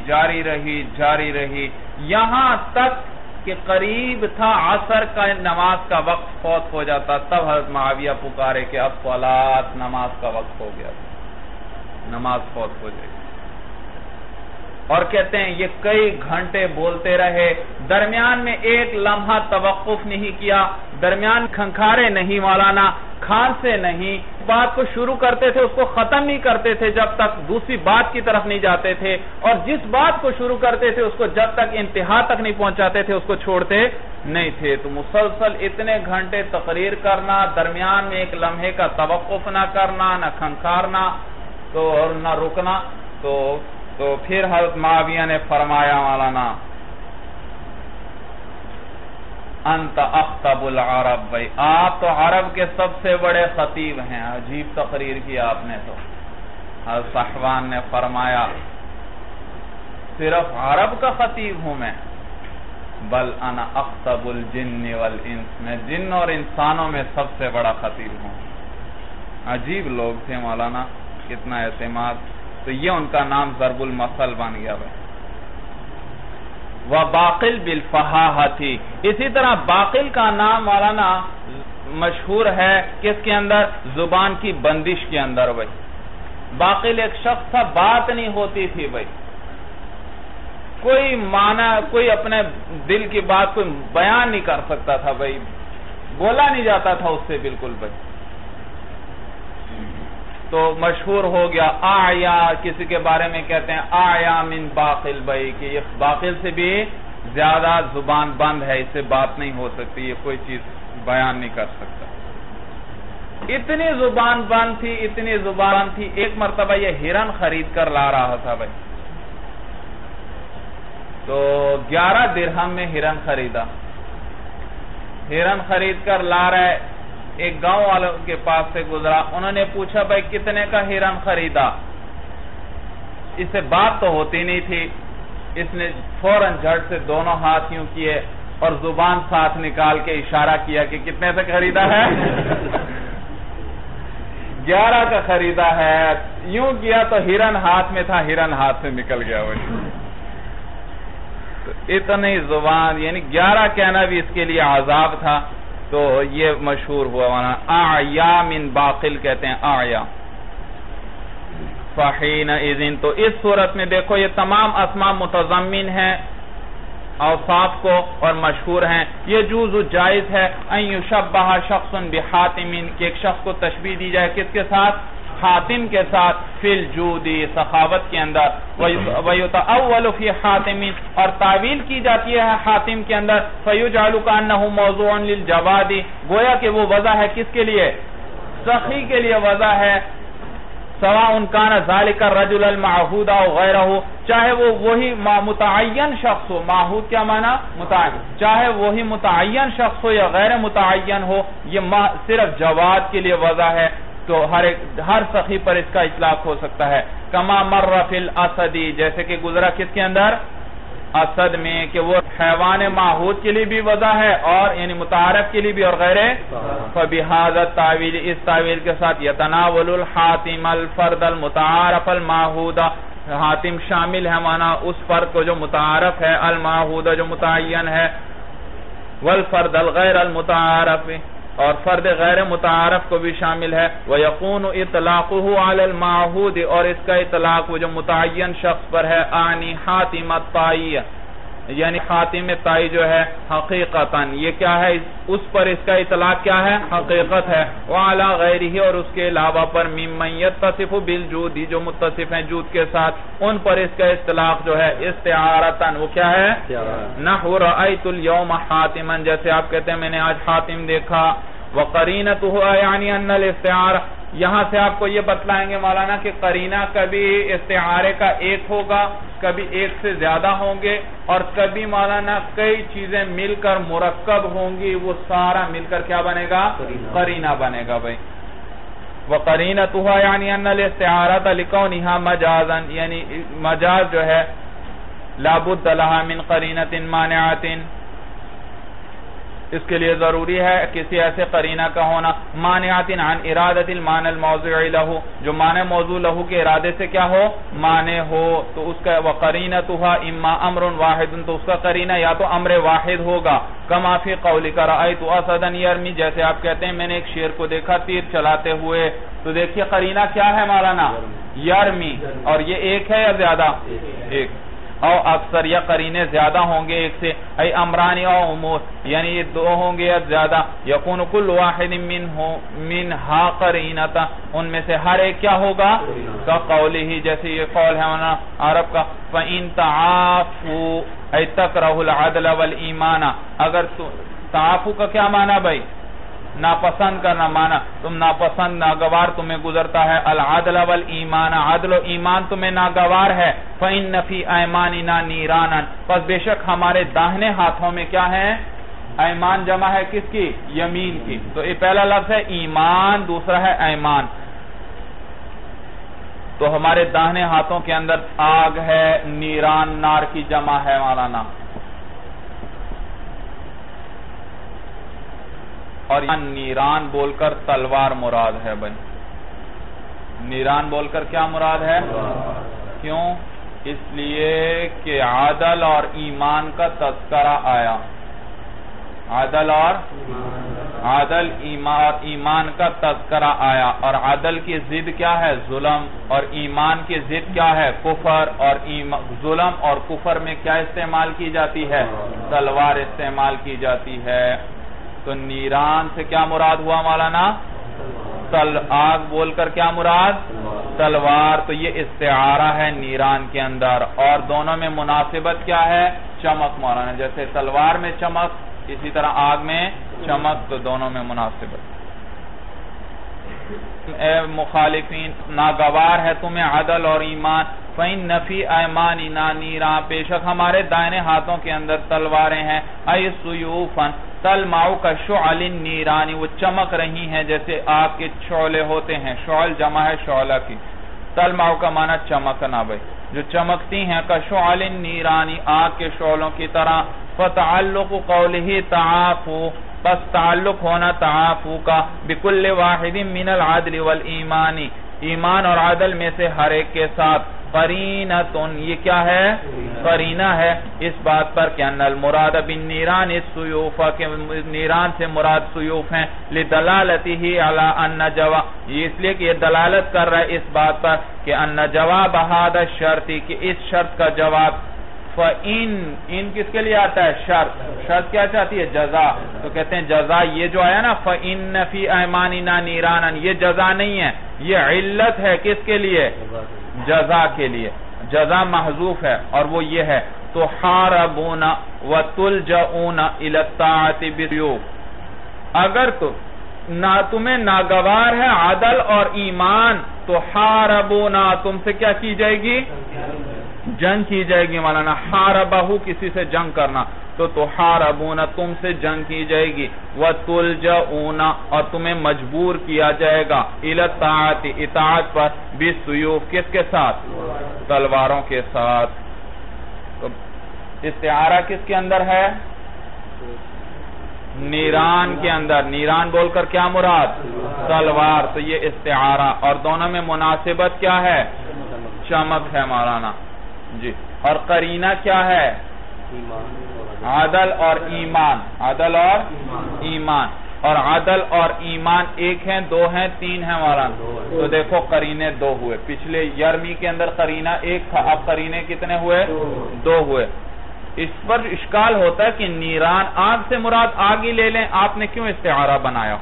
رہی یہاں تک کہ قریب تھا عصر کا نماز کا وقت فوت ہو جاتا. تب حضرت معاویہ پکارے کہ اب صلاۃ، نماز کا وقت ہو گیا، نماز فوت ہو جائے. اور کہتے ہیں یہ کئی گھنٹے بولتے رہے، درمیان میں ایک لمحہ توقف نہیں کیا، درمیان کھنکھارے نہیں مولانا، کھانسے نہیں. بات کو شروع کرتے تھے اس کو ختم نہیں کرتے تھے جب تک دوسری بات کی طرف نہیں جاتے تھے، اور جس بات کو شروع کرتے تھے اس کو جب تک انتہا تک نہیں پہنچاتے تھے اس کو چھوڑتے نہیں تھے. تو مسلسل اتنے گھنٹے تقریر کرنا، درمیان میں ایک لمحے کا توقف نہ کرنا، نہ کھنکھارنا تو اور نہ رکنا. تو پھر حضرت معاویہ نے فرمایا مولانا انت اخطب العرب، بھائی آپ تو عرب کے سب سے بڑے خطیب ہیں. عجیب تقریر کی آپ نے. تو حضرت صحوان نے فرمایا صرف عرب کا خطیب ہوں میں، بل انا اخطب الجن والانس، میں جن اور انسانوں میں سب سے بڑا خطیب ہوں. عجیب لوگ تھے مولانا، کتنا اعتماد. تو یہ ان کا نام ضرب المثل بن گیا بھائی. وباقل بالفہاہتی، اسی طرح باقل کا نام مولانا مشہور ہے کس کے اندر؟ زبان کی بندش کے اندر بھائی. باقل ایک شخص تھا، بات نہیں ہوتی تھی بھائی، کوئی معنی، کوئی اپنے دل کی بات کوئی بیان نہیں کر سکتا تھا بھائی، بولا نہیں جاتا تھا اس سے بالکل بھائی. تو مشہور ہو گیا آیا، کسی کے بارے میں کہتے ہیں آیا من باقل بھائی، کہ یہ باقل سے بھی زیادہ زبان بند ہے، اس سے بات نہیں ہو سکتی، یہ کوئی چیز بیان نہیں کر سکتا. اتنی زبان بند تھی، اتنی زبان تھی. ایک مرتبہ یہ ہرن خرید کر لا رہا تھا بھائی. تو 11 درہم میں ہرن خریدا. ہرن خرید کر لا رہے، ایک گاؤں والوں کے پاس سے گزرا، انہوں نے پوچھا بھائی کتنے کا ہرن خریدا؟ اس سے بات تو ہوتی نہیں تھی. اس نے فوراً جھٹ سے دونوں ہاتھ یوں کیے اور زبان ساتھ نکال کے اشارہ کیا کہ کتنے تک خریدا ہے؟ 11 کا خریدا ہے. یوں کیا تو ہرن ہاتھ میں تھا، ہرن ہاتھ سے نکل گیا وہ. اتنی زبان، یعنی 11 کہنا بھی اس کے لیے عذاب تھا. تو یہ مشہور ہوا آیا من باقل کہتے ہیں آیا. فحینئذ، تو اس صورت میں دیکھو یہ تمام اسماء متضمن ہیں اوصاف کو اور مشہور ہیں. یہ جوز جائز ہے ان یشبہ شخص بحاتم، کہ ایک شخص کو تشبیہ دی جائے کس کے ساتھ؟ حاتم کے ساتھ. فی الجودی، سخاوت کے اندر. ویتأول فی حاتم، اور تعویل کی جاتی ہے حاتم کے اندر. فیجعل کأنہ موضوع للجواد، گویا کہ وہ وضع ہے کس کے لیے؟ سخی کے لیے وضع ہے. سواء کان ذلک الرجل المعہود او غیرہ، چاہے وہ وہی متعین شخص ہو. معہود کیا معنی؟ متعین. چاہے وہی متعین شخص ہو یا غیر متعین ہو، یہ صرف جواد کے لیے وضع ہے. تو ہر سخی پر اس کا اطلاق ہو سکتا ہے. کما مر فی الاسدی، جیسے کہ گزرا کس کے اندر؟ اسد میں، کہ وہ حیوان معہود کے لیے بھی وضع ہے اور یعنی متعارف کے لیے بھی اور غیر. فبہذا التاویل، اس تعویل کے ساتھ یتناول الحاتم الفرد المتعارف المعہود، حاتم شامل ہے مانا اس فرد کو جو متعارف ہے، المعہود جو متعین ہے، والفرد الغیر المتعارف، اور فرد غیر متعارف کو بھی شامل ہے. وَيَقُونُ اطلاقه عَلَى الْمَعْهُودِ، اور اس کا اطلاق وہ جو متعین شخص پر ہے. آنی حاتم الطائی، یعنی حاتم طائی جو ہے حقیقتاً، یہ کیا ہے؟ اس پر اس کا اطلاق کیا ہے؟ حقیقت ہے. وَعَلَى غَيْرِهِ، اور اس کے علاوہ پر مِمَّن يَتَّصِفُ بِالْجُودِ، جو متصف ہیں جود کے ساتھ، ان پر اس کا اطلاق جو ہے استعارتاً، وہ کیا ہے؟ نحو رأیت اليوم حاتما، جیسے آپ کہتے ہیں میں نے آج حاتم دیکھا. وقرینتہ یعنی ان الاستعارہ، یہاں سے آپ کو یہ بتلائیں گے مولانا کہ قرینہ کبھی استعارے کا ایک ہوگا، کبھی ایک سے زیادہ ہوں گے، اور کبھی مولانا کئی چیزیں مل کر مرکب ہوں گی، وہ سارا مل کر کیا بنے گا؟ قرینہ بنے گا بھائی. وقرینتہ یعنی ان الاستعارۃ لکونھا مجازا، یعنی مجاز جو ہے لابد لہا من قرینۃ مانعۃ، اس کے لیے ضروری ہے کسی ایسے قرینہ کا ہونا. مانعۃ عن ارادۃ المعنى الموضوع له، جو معنی موضوع له کے ارادے سے کیا ہو؟ معنی ہو. تو اس کا وقرینتها اما امر واحد، تو اس کا قرینہ یا تو امر واحد ہوگا. کما فی قولک رأیت اسدا یرمی، جیسے آپ کہتے ہیں میں نے ایک شیر کو دیکھا تیر چلاتے ہوئے. تو دیکھیے قرینہ کیا ہے مولانا؟ یرمی، اور یہ ایک ہے یا زیادہ؟ ایک. او اکثر، یا قرینے زیادہ ہوں گے ایک سے. ای امرانی او امور، یعنی یہ دو ہوں گے یا زیادہ. یکون کل واحد منہا قرینتا، ان میں سے ہر ایک کیا ہوگا؟ کا قولی ہی، جیسے یہ قول ہے عرب کا. فَإِن تَعَافُوا، ای تکرہ العدل والایمان، اگر تعافو کا کیا معنی بھائی؟ ناپسند کرنا معنی، تم ناپسند ناگوار تمہیں گزرتا ہے، العدل والایمان، عدل و ایمان تمہیں ناگوار ہے، فإن فی ایماننا نیرانا، پس بے شک ہمارے داہنے ہاتھوں میں کیا ہے؟ ایمان جمع ہے کس کی؟ یمین کی، تو یہ پہلا لفظ ہے ایمان، دوسرا ہے ایمان، تو ہمارے داہنے ہاتھوں کے اندر آگ ہے، نیران نار کی جمع ہے مولانا، اور نیران بول کر تلوار مراد ہے بھائی، نیران بول کر کیا مراد ہے؟ کیوں؟ اس لیے کہ عدل اور ایمان کا تذکرہ آیا، عدل اور ایمان کا تذکرہ آیا، اور عدل کی ضد کیا ہے؟ ظلم، اور ایمان کی ضد کیا ہے؟ کفر، اور ظلم اور کفر میں کیا استعمال کی جاتی ہے؟ تلوار استعمال کی جاتی ہے، تو نیران سے کیا مراد ہوا مولانا؟ آگ بول کر کیا مراد؟ تلوار، تو یہ استعارہ ہے نیران کے اندر، اور دونوں میں مناسبت کیا ہے؟ چمک مولانا، جیسے تلوار میں چمک اسی طرح آگ میں چمک، تو دونوں میں مناسبت۔ اے مخالفین، ناگوار ہے تمہیں عدل اور ایمان، فَإِنَّ فِي أَيْمَانِنَا نِيرًا، بے شک ہمارے دائنے ہاتھوں کے اندر تلواریں ہیں، اَيْ سُيُوفًا تَلْمَعُ كَشُعَلِ النِّيرَانِ، وہ چمک رہی ہیں جیسے آگ کے شعلے ہوتے ہیں، شعل جمع ہے شعلہ کی، تلمعو کا معنی چمکنا بھائی، جو چمکتی ہیں، كَشُعَلِ النِّيرَانِ آگ کے شعلوں کی طرح، فَتَعَلُّقُ قَوْلِهِ تَعَافُوا، بس تعلق ہونا تعافو کا، بِكُلِّ وَاحِدٍ مِّنَ الْعَدْلِ وَالْإِيمَانِ، ایمان اور عدل میں سے ہر ایک کے ساتھ، قرینتن، یہ کیا ہے؟ قرینہ ہے اس بات پر کہ ان المراد بالنیران السیوف، کہ نیران سے مراد سیوف ہیں، لدلالتہ علی ان جواب، یہ اس لیے کہ یہ دلالت کر رہا ہے اس بات پر کہ ان جواب هذا الشرط، کہ اس شرط کا جواب، ان کس کے لیے آتا ہے؟ شرط کیا چاہتی ہے؟ جزا، تو کہتے ہیں جزا یہ جو آیا نا فَإِنَّ فِي أَيْمَانِنَا نِيرَانًا، یہ جزا نہیں ہے، یہ علت ہے کس کے لیے؟ جزا کے لیے، جزا محذوف ہے، اور وہ یہ ہے تُحَارَبُونَ وَتُلْجَؤُونَ إِلَى الطَّاعَةِ بِالسُّيُوفِ، اگر تمہیں ناگوار ہے عدل اور ایمان، تو حاربونا، تم سے کیا کی جائے گی؟ جنگ کی جائے گی مولانا، حاربہو کسی سے جنگ کرنا، تو تحاربونا، تم سے جنگ کی جائے گی، وَتُلْجَؤُونَ، اور تمہیں مجبور کیا جائے گا، إِلَى الطَّاعَةِ، اطاعت پر، بِالسُّيُوفِ، کس کے ساتھ؟ تلواروں کے ساتھ۔ تو استعارہ کس کے اندر ہے؟ نیران کے اندر، نیران بول کر کیا مراد؟ تلوار، تو یہ استعارہ، اور دونوں میں مناسبت کیا ہے؟ چمک ہے مولانا جی، اور قرینہ کیا ہے؟ عدل اور ایمان، عدل اور ایمان، اور عدل اور ایمان ایک ہیں، دو ہیں، تین ہیں مولانا، تو دیکھو قرینے دو ہوئے، پچھلے یرمی کے اندر قرینہ ایک تھا، اب قرینے کتنے ہوئے؟ دو ہوئے۔ اس پر اشکال ہوتا ہے کہ نیران آگ سے مراد آگ ہی لے لیں، آپ نے کیوں استعارہ بنایا؟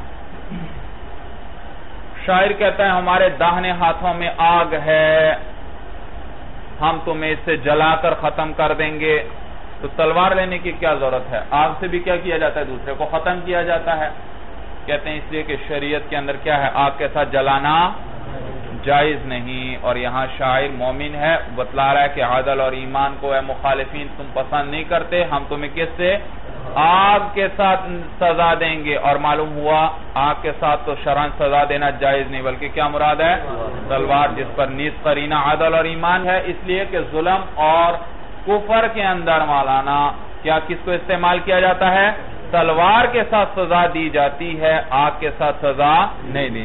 شاعر کہتا ہے ہمارے داہنے ہاتھوں میں آگ ہے، ہم تمہیں اس سے جلا کر ختم کر دیں گے، تو تلوار لینے کی کیا ضرورت ہے؟ آگ سے بھی کیا کیا جاتا ہے؟ دوسرے کو ختم کیا جاتا ہے۔ کہتے ہیں اس لیے کہ شریعت کے اندر کیا ہے؟ آگ کے ساتھ جلانا جائز نہیں، اور یہاں شاعر مومن ہے، بتلا رہا ہے کہ عدل اور ایمان کو اے مخالفین تم پسند نہیں کرتے، ہم تمہیں کس سے؟ آگ کے ساتھ سزا دیں گے، اور معلوم ہوا آگ کے ساتھ تو شرعاً سزا دینا جائز نہیں، بلکہ کیا مراد ہے؟ تلوار، جس پر نیز قرینہ عدل اور ایمان ہے، اس لیے کہ ظلم اور کفر کے اندر مولانا کیا کس کو استعمال کیا جاتا ہے؟ تلوار کے ساتھ سزا دی جاتی ہے، آگ کے ساتھ سزا نہیں دی۔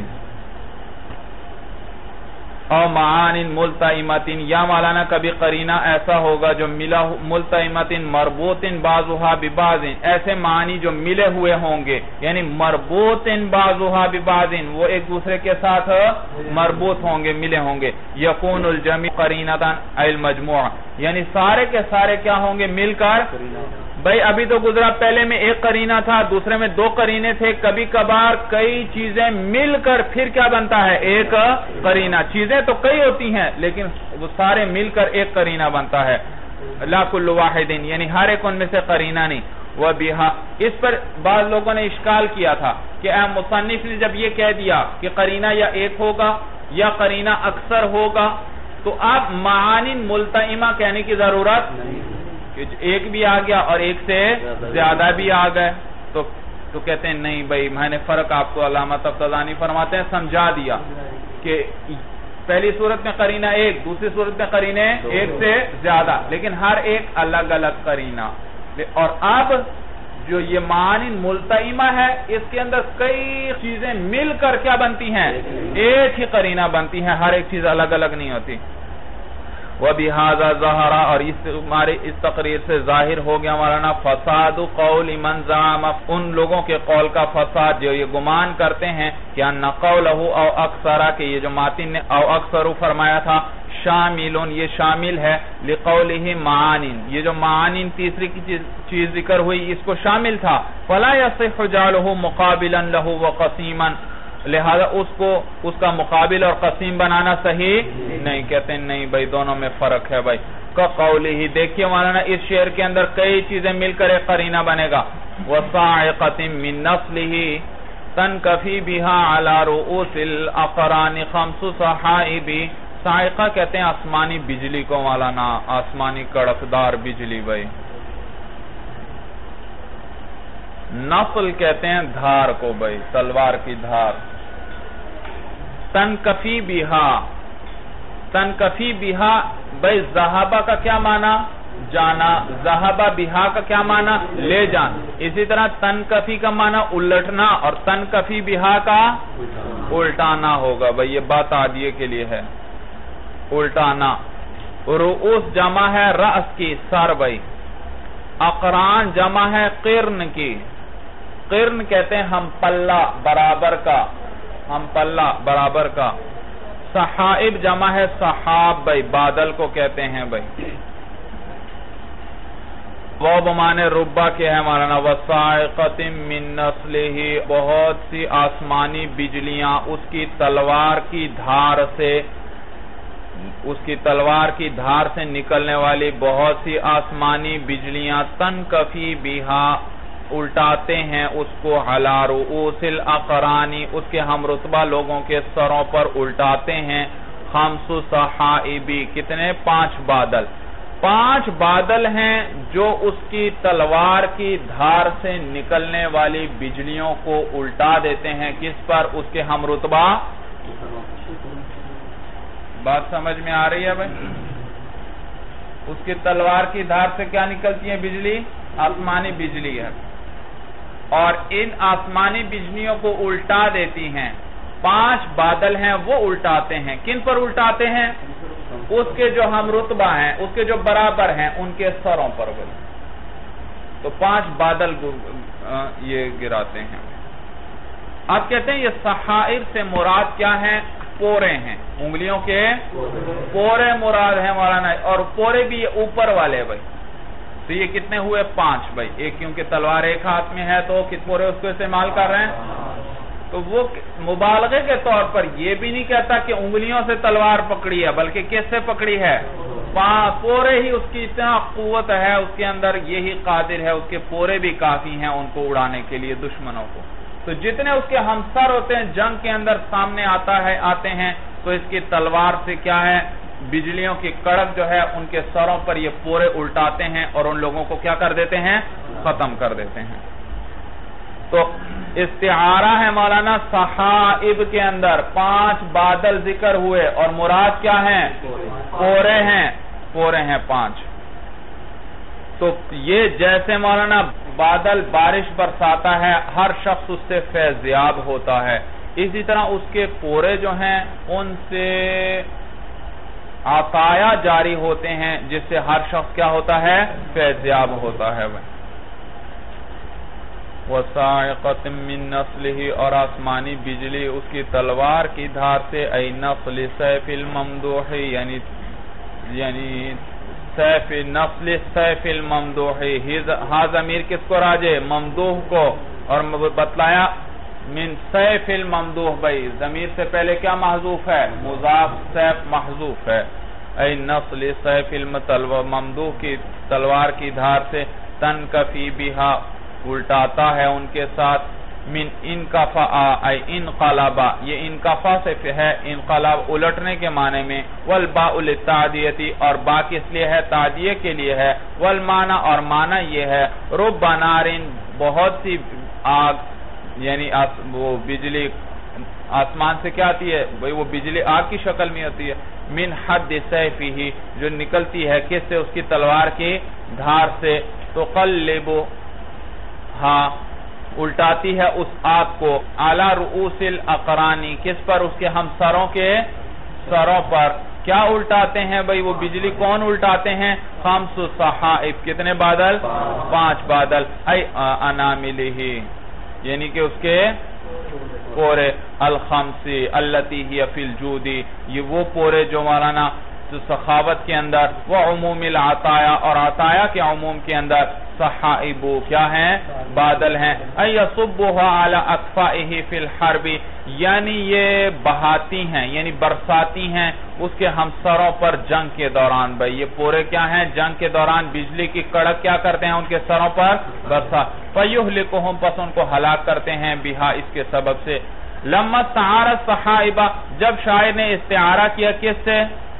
او معان ملتئمت، یا مولانا کبھی قرینہ ایسا ہوگا جو ملا ملتئمت مربوط بعضها ببعض، ایسے معنی جو ملے ہوئے ہوں گے، یعنی مربوط بعضها ببعض، وہ ایک دوسرے کے ساتھ مربوط ہوں گے، ملے ہوں گے، یکون الجمیع قرینۃ المجموع، یعنی سارے کے سارے کیا ہوں گے؟ مل کر، بھئی ابھی تو گزرا پہلے میں ایک قرینہ تھا، دوسرے میں دو قرینے تھے، کبھی کبھار کئی چیزیں مل کر پھر کیا بنتا ہے؟ ایک قرینہ، چیزیں تو کئی ہوتی ہیں لیکن وہ سارے مل کر ایک قرینہ بنتا ہے۔ لا کل واحد یعنی ہر ایک ان میں سے قرینہ نہیں. وَبِهَا اس پر بعض لوگوں نے اشکال کیا تھا کہ اے مصنف نے جب یہ کہہ دیا کہ قرینہ یا ایک ہوگا یا قرینہ اکثر ہوگا تو اب معانی ملتئمہ کہنے کی ضرورت کہ ایک بھی آ گیا اور ایک سے زیادہ بھی آ گئے تو کہتے ہیں نہیں بھائی میں نے فرق آپ کو علامہ تفتزانی فرماتے ہیں سمجھا دیا کہ پہلی صورت میں قرینہ ایک، دوسری صورت میں قرینے ایک سے زیادہ، لیکن ہر ایک الگ الگ قرینہ. اور اب جو یہ معانی ملتئمہ ہے اس کے اندر کئی چیزیں مل کر کیا بنتی ہیں؟ ایک ہی قرینہ بنتی ہیں، ہر ایک چیز الگ الگ نہیں ہوتی. وَبِهَذَا ظَهَرَ اور اس تقریر سے ظاہر ہو گیا مولانا فساد قول من زعم ان لوگوں کے قول کا فساد جو یہ گمان کرتے ہیں کہ ان قوله او اکثر کہ یہ جو ماتن نے او اکثر فرمایا تھا شاملون یہ شامل ہے لقوله معانین یہ جو معانین تیسری کی چیز ذکر ہوئی اس کو شامل تھا فلا يصح جعله مقابلا له وقسيما لہذا اس کا مقابل اور قسیم بنانا صحیح نہیں. کہتے ہیں نہیں بھائی دونوں میں فرق ہے بھائی. قوله دیکھیے مولانا اس شعر کے اندر کئی چیزیں مل کر ایک قرینہ بنے گا. وصاعقة من نسله تنکفی بها على رؤوس الاقران خمس صحائب. صاعقہ کہتے ہیں آسمانی بجلی کو مولانا، آسمانی کڑکدار بجلی بھائی. نفل کہتے ہیں دھار کو بھائی، تلوار کی دھار. تنکفی بہا بھائی ذہابہ کا کیا معنی؟ جانا. ذہابہ بہا کا کیا معنی؟ لے جان. اسی طرح تنکفی کا معنی الٹنا اور تنکفی بہا کا الٹانا ہوگا بھائی. یہ بات عادیہ کے لیے ہے الٹانا. رؤوس جمع ہے رأس کی سر بھائی. اقران جمع ہے قرن کی. قرن کہتے ہیں ہم پلہ برابر کا، ہم پلہ برابر کا. صحائب جمع ہے صحاب بھائی، بادل کو کہتے ہیں بھائی. وہ بمانے ربا کے ہے مولانا وصاعقة من نسلہ بہت سی آسمانی بجلیاں اس کی تلوار کی دھار سے نکلنے والی بہت سی آسمانی بجلیاں تنکفی بہا الٹاتے ہیں اس کو علی رؤوس الاقرانی اس کے ہم رتبہ لوگوں کے سروں پر الٹاتے ہیں. خمس صحائب کتنے؟ 5 بادل. 5 بادل ہیں جو اس کی تلوار کی دھار سے نکلنے والی بجلیوں کو الٹا دیتے ہیں. کس پر؟ اس کے ہم رتبہ. بات سمجھ میں آ رہی ہے بھائی؟ اس کی تلوار کی دھار سے کیا نکلتی ہے بجلی؟ آسمانی بجلی ہے. اور ان آسمانی بجلیوں کو الٹا دیتی ہیں. 5 بادل ہیں وہ الٹاتے ہیں. کن پر الٹاتے ہیں؟ اس کے جو ہم رتبہ ہیں، اس کے جو برابر ہیں ان کے سروں پر. تو 5 بادل یہ گراتے ہیں. اب کہتے ہیں یہ صحائب سے مراد کیا ہے؟ پورے ہیں، انگلیوں کے پورے مراد ہیں مولانا. اور پورے بھی یہ اوپر والے بھائی. تو یہ کتنے ہوئے؟ 5 بھائی. ایک کیونکہ تلوار ایک ہاتھ میں ہے تو پورے اس کو استعمال کر رہے ہیں. تو وہ مبالغے کے طور پر یہ بھی نہیں کہتا کہ انگلیوں سے تلوار پکڑی ہے، بلکہ کس سے پکڑی ہے؟ پورے ہی اس کی اتنا قوت ہے اس کے اندر، یہی قادر ہے، اس کے پورے بھی کافی ہیں ان کو اڑانے کے لیے دشمنوں کو. تو جتنے اس کے ہمسر ہوتے ہیں جنگ کے اندر سامنے آتے ہیں تو اس کی تلوار سے کیا ہے؟ بجلیوں کی کڑک جو ہے ان کے سروں پر یہ پورے الٹاتے ہیں اور ان لوگوں کو کیا کر دیتے ہیں؟ ختم کر دیتے ہیں. تو استعارہ ہے مولانا صحائب کے اندر 5 بادل ذکر ہوئے اور مراد کیا ہیں؟ پورے ہیں. 5. تو یہ جیسے مولانا بادل بارش برساتا ہے ہر شخص اس سے فیضیاب ہوتا ہے، اسی طرح اس کے پورے جو ہیں ان سے عطایا جاری ہوتے ہیں جس سے ہر شخص کیا ہوتا ہے؟ فیضیاب ہوتا ہے. وصاعقة من نسلہ اور آسمانی بجلی اس کی تلوار کی دھار سے ای نسل سیف الممدوح یعنی سیف نسل سیف الممدوح. ہاں ضمیر کس کو راجے؟ ممدوح کو. اور بتلایا من سیف الممدوح بھائی ضمیر سے پہلے کیا محذوف ہے؟ مضاف. سیف محذوف ہے. ای نصل سیف ممدوح کی تلوار کی دھار سے، تنکفی بہا الٹاتا ہے ان کے ساتھ، من انکفا ای انقلبا، یہ انکفا سے ہے انقلاب الٹنے کے معنی میں، والباء للتعدیتی اور با کس لیے ہے؟ تعدیہ کے لیے ہے، والمعنی اور معنی یہ ہے رب نارن بہت سی آگ، یعنی وہ بجلی آسمان سے کیا آتی ہے بھئی وہ بجلی آگ کی شکل میں ہوتی ہے، من حد سیفہ جو نکلتی ہے کس سے؟ اس کی تلوار کی دھار سے، تقلب ہاں الٹاتی ہے اس آگ کو، علی رؤوس الاقرانی کس پر؟ اس کے ہم سروں کے سروں پر۔ کیا الٹاتے ہیں بھئی وہ بجلی کون الٹاتے ہیں؟ خمس صحائف، کتنے بادل؟ 5 بادل، ای اناملہ یعنی کہ اس کے پورے، الخمسی اللتی ہی فی الجودی یہ وہ پورے جو مولانا سخاوت کے اندر، وہ عموم العطایا اور عطایا کے عموم کے اندر، صحائب کیا ہیں؟ بادل ہیں، ایصبها علی اکفائہ فی الحرب یعنی یہ بہاتی ہیں یعنی برساتی ہیں اس کے ہم سروں پر جنگ کے دوران۔ بھئی یہ پورے کیا ہیں؟ جنگ کے دوران بجلی کی کڑک کیا کرتے ہیں؟ ان کے سروں پر برسا، فیہلکہم پس ان کو ہلاک کرتے ہیں، بہا اس کے سبب سے۔ لما استعار الصحائب جب شاعر نے استعارہ کیا کس سے؟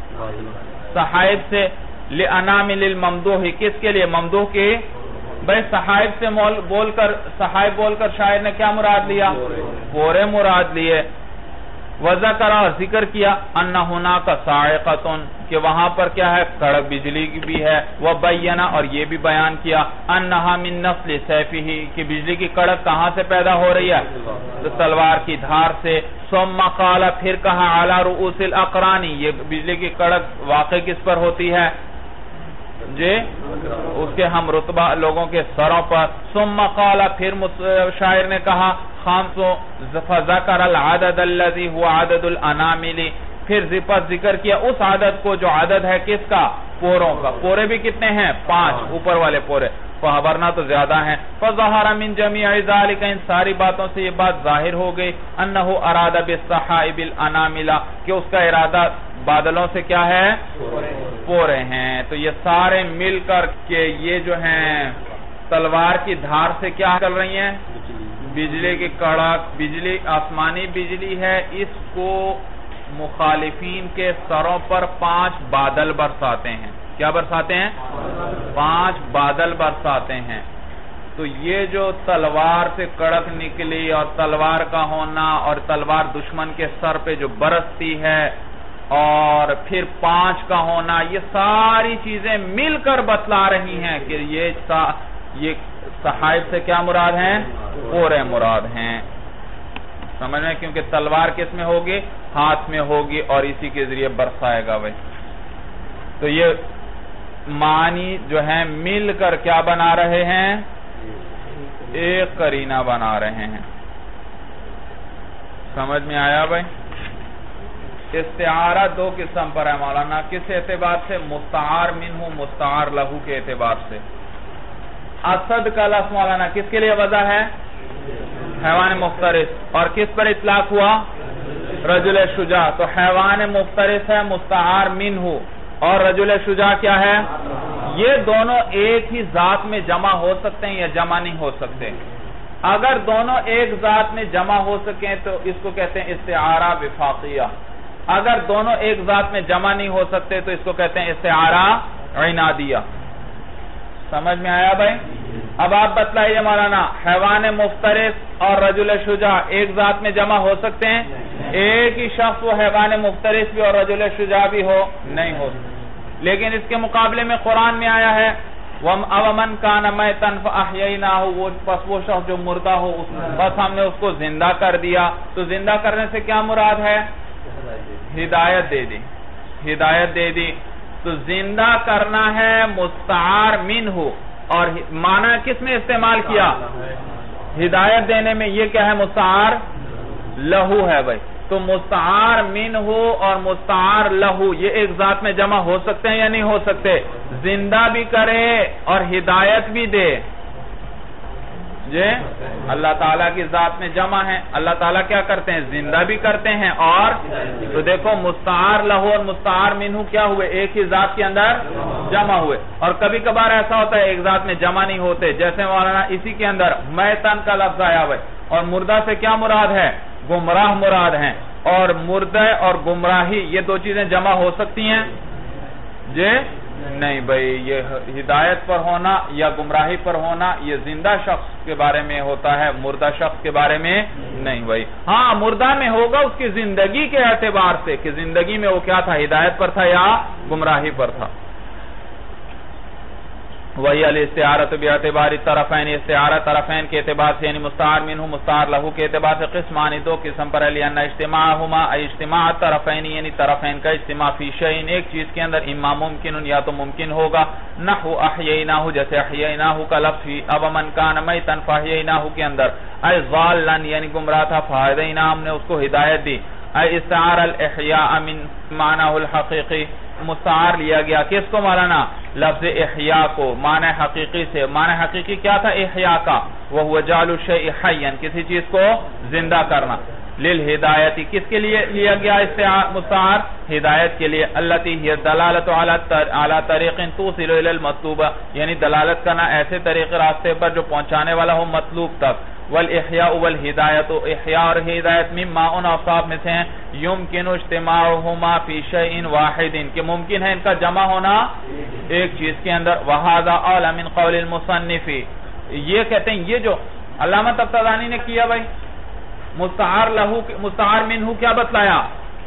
صحائب سے، لانامل الممدوح کس کے لیے؟ ممدوح کے۔ بھئی صحائب سے صحائب بول کر شاعر نے کیا مراد لیا؟ پورے مراد لیے۔ وذکر اور ذکر کیا ان ہناک صاعقۃ کہ وہاں پر کیا ہے؟ کڑک بجلی بھی ہے، وبین اور یہ بھی بیان کیا انہا من نسل سیفہ کہ بجلی کی کڑک کہاں سے پیدا ہو رہی ہے؟ تلوار کی دھار سے۔ ثم قال پھر کہا علی رؤوس الاقرانی یہ بجلی کی کڑک واقع کس پر ہوتی ہے؟ جی اس کے ہم رتبہ لوگوں کے سروں پر۔ ثم قال پھر شاعر نے کہا خامس فذکر العدد الذي هو عدد الانامل پھر ذکر کیا اس عدد کو جو عدد ہے کس کا؟ پوروں کا۔ پورے بھی کتنے ہیں؟ 5 اوپر والے پورے، ورنہ تو زیادہ ہیں۔ فظہر من جمیع ذلک ان ساری باتوں سے یہ بات ظاہر ہو گئی انہ اراد بالصحائب الانامل کہ اس کا ارادہ بادلوں سے کیا ہے؟ پورے ہیں۔ تو یہ سارے مل کر کے یہ جو ہیں تلوار کی دھار سے کیا کر رہی ہیں؟ بجلی کی کڑک، بجلی آسمانی بجلی ہے، اس کو مخالفین کے سروں پر 5 بادل برساتے ہیں۔ کیا برساتے ہیں؟ 5 بادل برساتے ہیں۔ تو یہ جو تلوار سے کڑک نکلی اور تلوار کا ہونا اور تلوار دشمن کے سر پہ جو برستی ہے اور پھر 5 کا ہونا، یہ ساری چیزیں مل کر بتلا رہی ہیں کہ یہ صحائب سے کیا مراد ہیں؟ پورے مراد ہیں۔ سمجھ میں؟ کیونکہ تلوار کس میں ہوگی؟ ہاتھ میں ہوگی اور اسی کے ذریعے برسائے گا بھائی۔ تو یہ معنی جو ہیں مل کر کیا بنا رہے ہیں؟ ایک قرینہ بنا رہے ہیں۔ سمجھ میں آیا بھائی؟ استعارہ 2 قسم پر ہے مولانا، کس اعتبار سے؟ مستعار منہ مستعار لہو کے اعتبار سے۔ اسد کا لفظ مولانا کس کے لیے وضع ہے؟ حیوان مفترس۔ اور کس پر اطلاق ہوا؟ رجل شجاع۔ تو حیوان مفترس ہے مستعار منہ اور رجل شجاع کیا ہے؟ یہ دونوں ایک ہی ذات میں جمع ہو سکتے ہیں یا جمع نہیں ہو سکتے؟ اگر دونوں ایک ذات میں جمع ہو سکیں تو اس کو کہتے ہیں استعارہ وفاقیہ۔ اگر دونوں ایک ذات میں جمع نہیں ہو سکتے تو اس کو کہتے ہیں استعارہ عنادیہ۔ سمجھ میں آیا بھائی؟ اب آپ بتلائیے مولانا، حیوان مفترس اور رجل شجاع ایک ذات میں جمع ہو سکتے ہیں؟ ایک ہی شخص وہ حیوان مفترس بھی اور رجل شجاع بھی ہو؟ نہیں ہو۔ لیکن اس کے مقابلے میں قرآن میں آیا ہے وَمَنْ كَانَ مَيْتًا فَأَحْيَيْنَاهُ وہ شخص جو مردہ ہو بس ہم نے اس کو زندہ کر دیا۔ تو زندہ کرنے سے کیا مراد ہے؟ ہدایت دے دی، ہدایت دے دی۔ تو زندہ کرنا ہے مستعار منہ اور معنی کس میں استعمال کیا؟ ہدایت دینے میں۔ یہ کیا ہے؟ مستعار لہو ہے بھائی۔ تو مستعار منہ اور مستعار لہو یہ ایک ذات میں جمع ہو سکتے ہیں یا نہیں ہو سکتے؟ زندہ بھی کرے اور ہدایت بھی دے۔ جی اللہ تعالیٰ کی ذات میں جمع ہے. اللہ تعالیٰ کیا کرتے ہیں؟ زندہ بھی کرتے ہیں. اور تو دیکھو مستعار لہو اور مستعار منہو کیا ہوئے؟ ایک ہی ذات کے اندر جمع ہوئے. اور کبھی کبھار ایسا ہوتا ہے ایک ذات میں جمع نہیں ہوتے, جیسے مولانا اسی کے اندر میتن کا لفظ آیا ہوئے, اور مردہ سے کیا مراد ہے؟ گمراہ مراد ہیں. اور مردہ اور گمراہی یہ دو چیزیں جمع ہو سکتی ہیں؟ جی نہیں بھائی, یہ ہدایت پر ہونا یا گمراہی پر ہونا یہ زندہ شخص کے بارے میں ہوتا ہے, مردہ شخص کے بارے میں نہیں بھائی. ہاں مردہ میں ہوگا اس کی زندگی کے اعتبار سے کہ زندگی میں وہ کیا تھا, ہدایت پر تھا یا گمراہی پر تھا. وہی الاستعارۃ باعتبار الطرفین, استعارہ طرفین کے اعتبار سے یعنی مستعار منہ مستعار لہو کے اعتبار سے قسمانی دو قسم پر ہے. لأن اجتماعہما اجتماع الطرفین یعنی طرفین کا اجتماع فی شیء ایک چیز کے اندر اما ممکن یا تو ممکن ہوگا, نحو احییناہ جیسے احییناہ کا لفظ فی اب من کان میتا فاحییناہ کے اندر ای ضالا یعنی گمراہ تھا فہدیناہ ہم نے اس کو ہدایت دی. ای استعار الاحیاء من معناہ الحقیقی مستعار لیا گیا کس کو مولانا؟ لفظ احیاء کو معنی حقیقی سے. معنی حقیقی کیا تھا احیاء کا؟ وہو جعل الشیء حیا کسی چیز کو زندہ کرنا. للہدایتی کس کے لیے لیا گیا مستعار؟ ہدایت کے لیے. التی ہی دلالت علی طریق توصل الی المطلوب یعنی دلالت کرنا ایسے طریق راستے پر جو پہنچانے والا ہو مطلوب تک. والاحیاء والہدایت احیاء اور ہدایت مما ان اوصاف میں سے ہیں یمکن اجتماعہما فی شیء واحد کہ ممکن ہے ان کا جمع ہونا ایک چیز کے اندر. وہذا اعلی من قول المصنف, یہ کہتے ہیں یہ جو علامہ طباطبانی نے کیا بھائی مستعار لہو مستعار منہو کیا بتلایا؟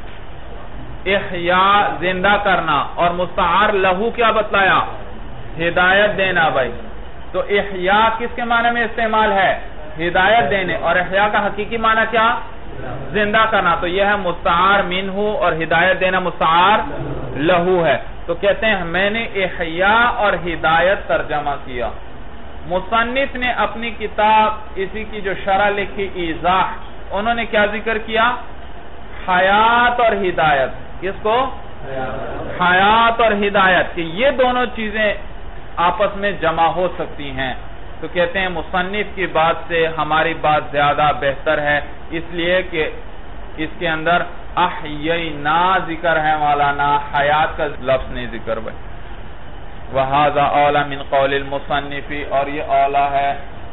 احیاء زندہ کرنا, اور مستعار لہو کیا بتلایا؟ ہدایت دینا بھائی. تو احیاء کس کے معنی میں استعمال ہے؟ ہدایت دینے. اور احیاء کا حقیقی معنی کیا؟ زندہ کرنا. تو یہ ہے مستعار منہو اور ہدایت دینا مستعار لہو ہے. تو کہتے ہیں میں نے احیاء اور ہدایت ترجمہ کیا. مصنف نے اپنی کتاب اسی کی جو شرح لکھی ایضاح, انہوں نے کیا ذکر کیا؟ حیات اور ہدایت. کس کو؟ حیات اور ہدایت, کہ یہ دونوں چیزیں آپس میں جمع ہو سکتی ہیں. تو کہتے ہیں مصنف کی بات سے ہماری بات زیادہ بہتر ہے, اس لیے کہ اس کے اندر احیینا ذکر ہے مولانا, حیات کا لفظ نہیں ذکر بھائی. وہذا اولا من قول المصنف, اور یہ اولا ہے.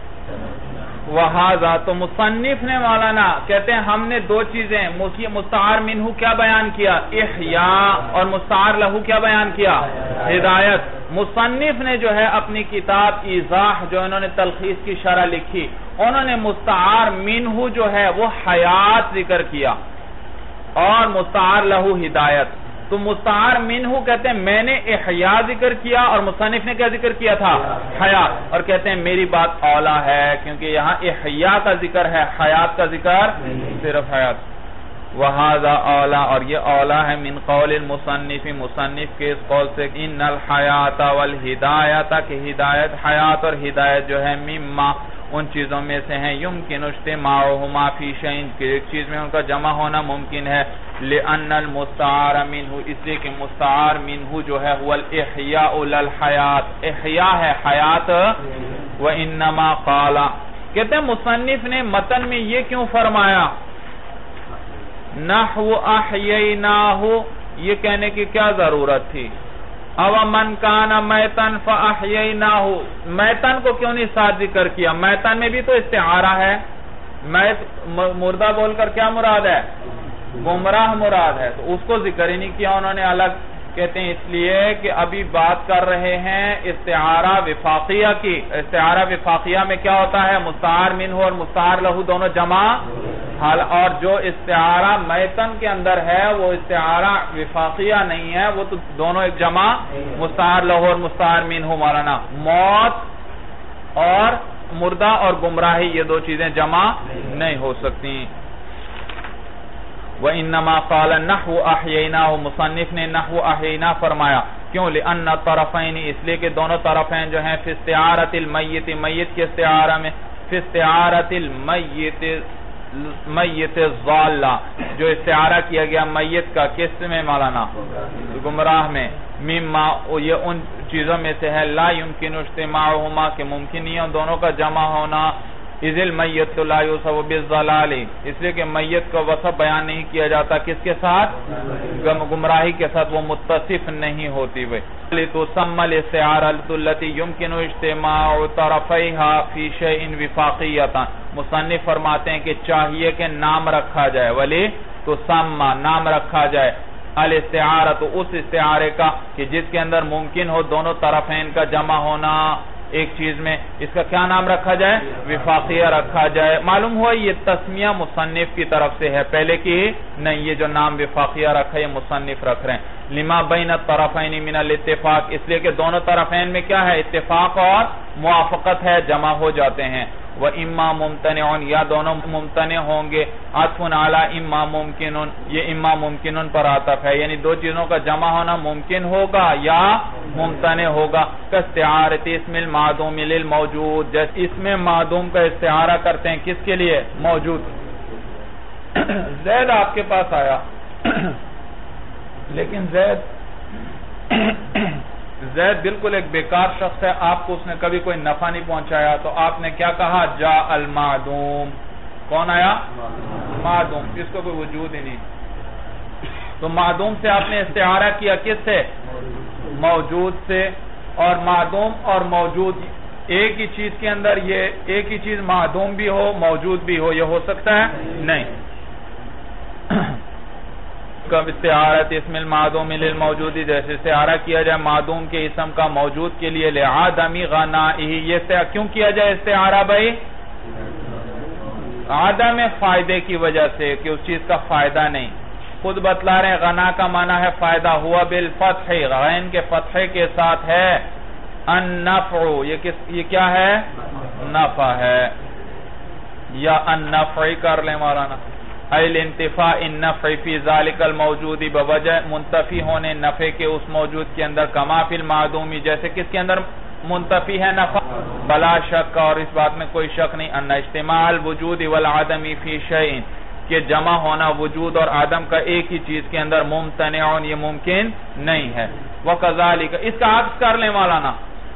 وہذا تو مصنف نے مولانا کہتے ہیں ہم نے دو چیزیں مستعار منہو کیا بیان کیا؟ احیاء, اور مستعار لہو کیا بیان کیا؟ ہدایت. مصنف نے جو ہے اپنی کتاب ایضاح جو انہوں نے تلخیص کی شرح لکھی, انہوں نے مستعار منہو جو ہے وہ حیات ذکر کیا اور مستعار لہو ہدایت. تو مستعار منہو کہتے ہیں میں نے احیاء ذکر کیا اور مصنف نے کیا ذکر کیا تھا؟ حیات. اور کہتے ہیں میری بات اولا ہے کیونکہ یہاں احیاء کا ذکر ہے, حیات کا ذکر صرف حیات. وہذا اولا, اور یہ اولا ہے من قول المصنف, مصنف کے اس قول سے ان الحیات والہدایت کہ ہدایت حیات اور ہدایت جو ہے مما ان چیزوں میں سے ہیں یمکن اجتماعہما فی شیء کہ ایک چیز میں ان کا جمع ہونا ممکن ہے. لأن المستعار منہ اس لیے کہ مستعار منہ جو ہے هو الاحیاء للحیات, احیاء ہے حیات. وانما قال, کہتے ہیں مصنف نے متن میں یہ کیوں فرمایا نحو احییناہ, یہ کہنے کی کیا ضرورت تھی؟ او من کان میتن فاحییناہ, میتن کو کیوں نہیں ساتھ ذکر کیا؟ میتن میں بھی تو استعارہ ہے. میت مردہ بول کر کیا مراد ہے؟ گمراہ مراد ہے. تو اس کو ذکر ہی نہیں کیا انہوں نے الگ. کہتے ہیں اس لیے کہ ابھی بات کر رہے ہیں استعارہ وفاقیہ کی. استعارہ وفاقیہ میں کیا ہوتا ہے؟ مستعار منہ اور مستعار لہو دونوں جمع, اور جو استعارہ میتن کے اندر ہے وہ استعارہ وفاقیہ نہیں ہے, وہ تو دونوں ایک جمع مستعار لہو اور مستعار منہ. مولانا موت اور مردہ اور گمراہی یہ دو چیزیں جمع نہیں ہو سکتی. وَإِنَّمَا قَالَ نَحْوُ أَحْيَيْنَاهُ, مصنف نے نحو احیینا فرمایا کیوں؟ لِأَنَّ الطَّرَفَيْنِ اس لیے کہ دونوں طرفین جو ہیں فی استعارت المیت, میت کے استعارہ میں, فی استعارت المیت الضالہ جو استعارہ کیا گیا میت کا کس میں مولانا؟ گمراہ میں. مما یہ ان چیزوں میں سے ہے لا یمکن اجتماعہما کہ ممکن نہیں ہے دونوں کا جمع ہونا اذ المیت لا یوصف بالضلال، اس لیے کہ میت کا وصف بیان نہیں کیا جاتا کس کے ساتھ؟ گمراہی کے ساتھ، وہ متصف نہیں ہوتی ہوئے. لتسمى الاستعارة التي يمكن اجتماع طرفيها في شيء وفاقية. مصنف فرماتے ہیں کہ چاہیے کہ نام رکھا جائے، ولی تسمى نام رکھا جائے، الاستعارہ تو اس استعارے کا کہ جس کے اندر ممکن ہو دونوں طرفین کا جمع ہونا ایک چیز میں، اس کا کیا نام رکھا جائے؟ وفاقیہ رکھا جائے. معلوم ہوا یہ تسمیہ مصنف کی طرف سے ہے، پہلے کی نہیں. یہ جو نام وفاقیہ رکھا ہے یہ مصنف رکھ رہے ہیں. لما بین الطرفین من الاتفاق، اس لیے کہ دونوں طرفین میں کیا ہے؟ اتفاق اور موافقت ہے، جمع ہو جاتے ہیں. وَإِمَّا مُمْتَنِعٌ، یا دونوں ممتنع ہوں گے. عطف علی اما ممکن، یہ اما ممکن پر عطف ہے، یعنی دو چیزوں کا جمع ہونا ممکن ہوگا یا ممتنع ہوگا. کاستعارۃ اسم المعدوم للموجود، جیسے اسم معدوم کا استعارہ کرتے ہیں کس کے لیے؟ موجود. زید آپ کے پاس آیا لیکن زید بالکل ایک بیکار شخص ہے، آپ کو اس نے کبھی کوئی نفع نہیں پہنچایا، تو آپ نے کیا کہا؟ جاء المعدوم. کون آیا؟ معدوم. اس کو کوئی وجود ہی نہیں. تو معدوم سے آپ نے استعارہ کیا کس سے؟ موجود سے. اور معدوم اور موجود ایک ہی چیز کے اندر، یہ ایک ہی چیز معدوم بھی ہو موجود بھی ہو، یہ ہو سکتا ہے؟ نہیں. کب استعارت اسم المعدوم للموجودی، جیسے استعارہ کیا جائے معدوم کے اسم کا موجود کے لیے، لعدم غنائہ. یہ کیوں کیا جائے استعارہ بھائی؟ عدم فائدے کی وجہ سے، کہ اس چیز کا فائدہ نہیں. خود بتلا رہے ہیں غنا کا معنی ہے فائدہ. ہوا بالفتح، غین کے فتحے کے ساتھ ہے. النفع، یہ کیا ہے؟ نفع ہے. یا النفع کر لیں مولانا. الانتفاء النفع فی ذالک الموجود، بوجہ منتفی ہونے نفع کے اس موجود کے اندر. کما فی المعدومی، جیسے کس کے اندر منتفی ہے نفع؟ بلا شک، اور اس بات میں کوئی شک نہیں. ان اجتماع الوجود والعدم فی شیء، کہ جمع ہونا وجود اور عدم کا ایک ہی چیز کے اندر ممتنع، یہ ممکن نہیں ہے. وکذالک، اس کا عکس کر لیں مولانا.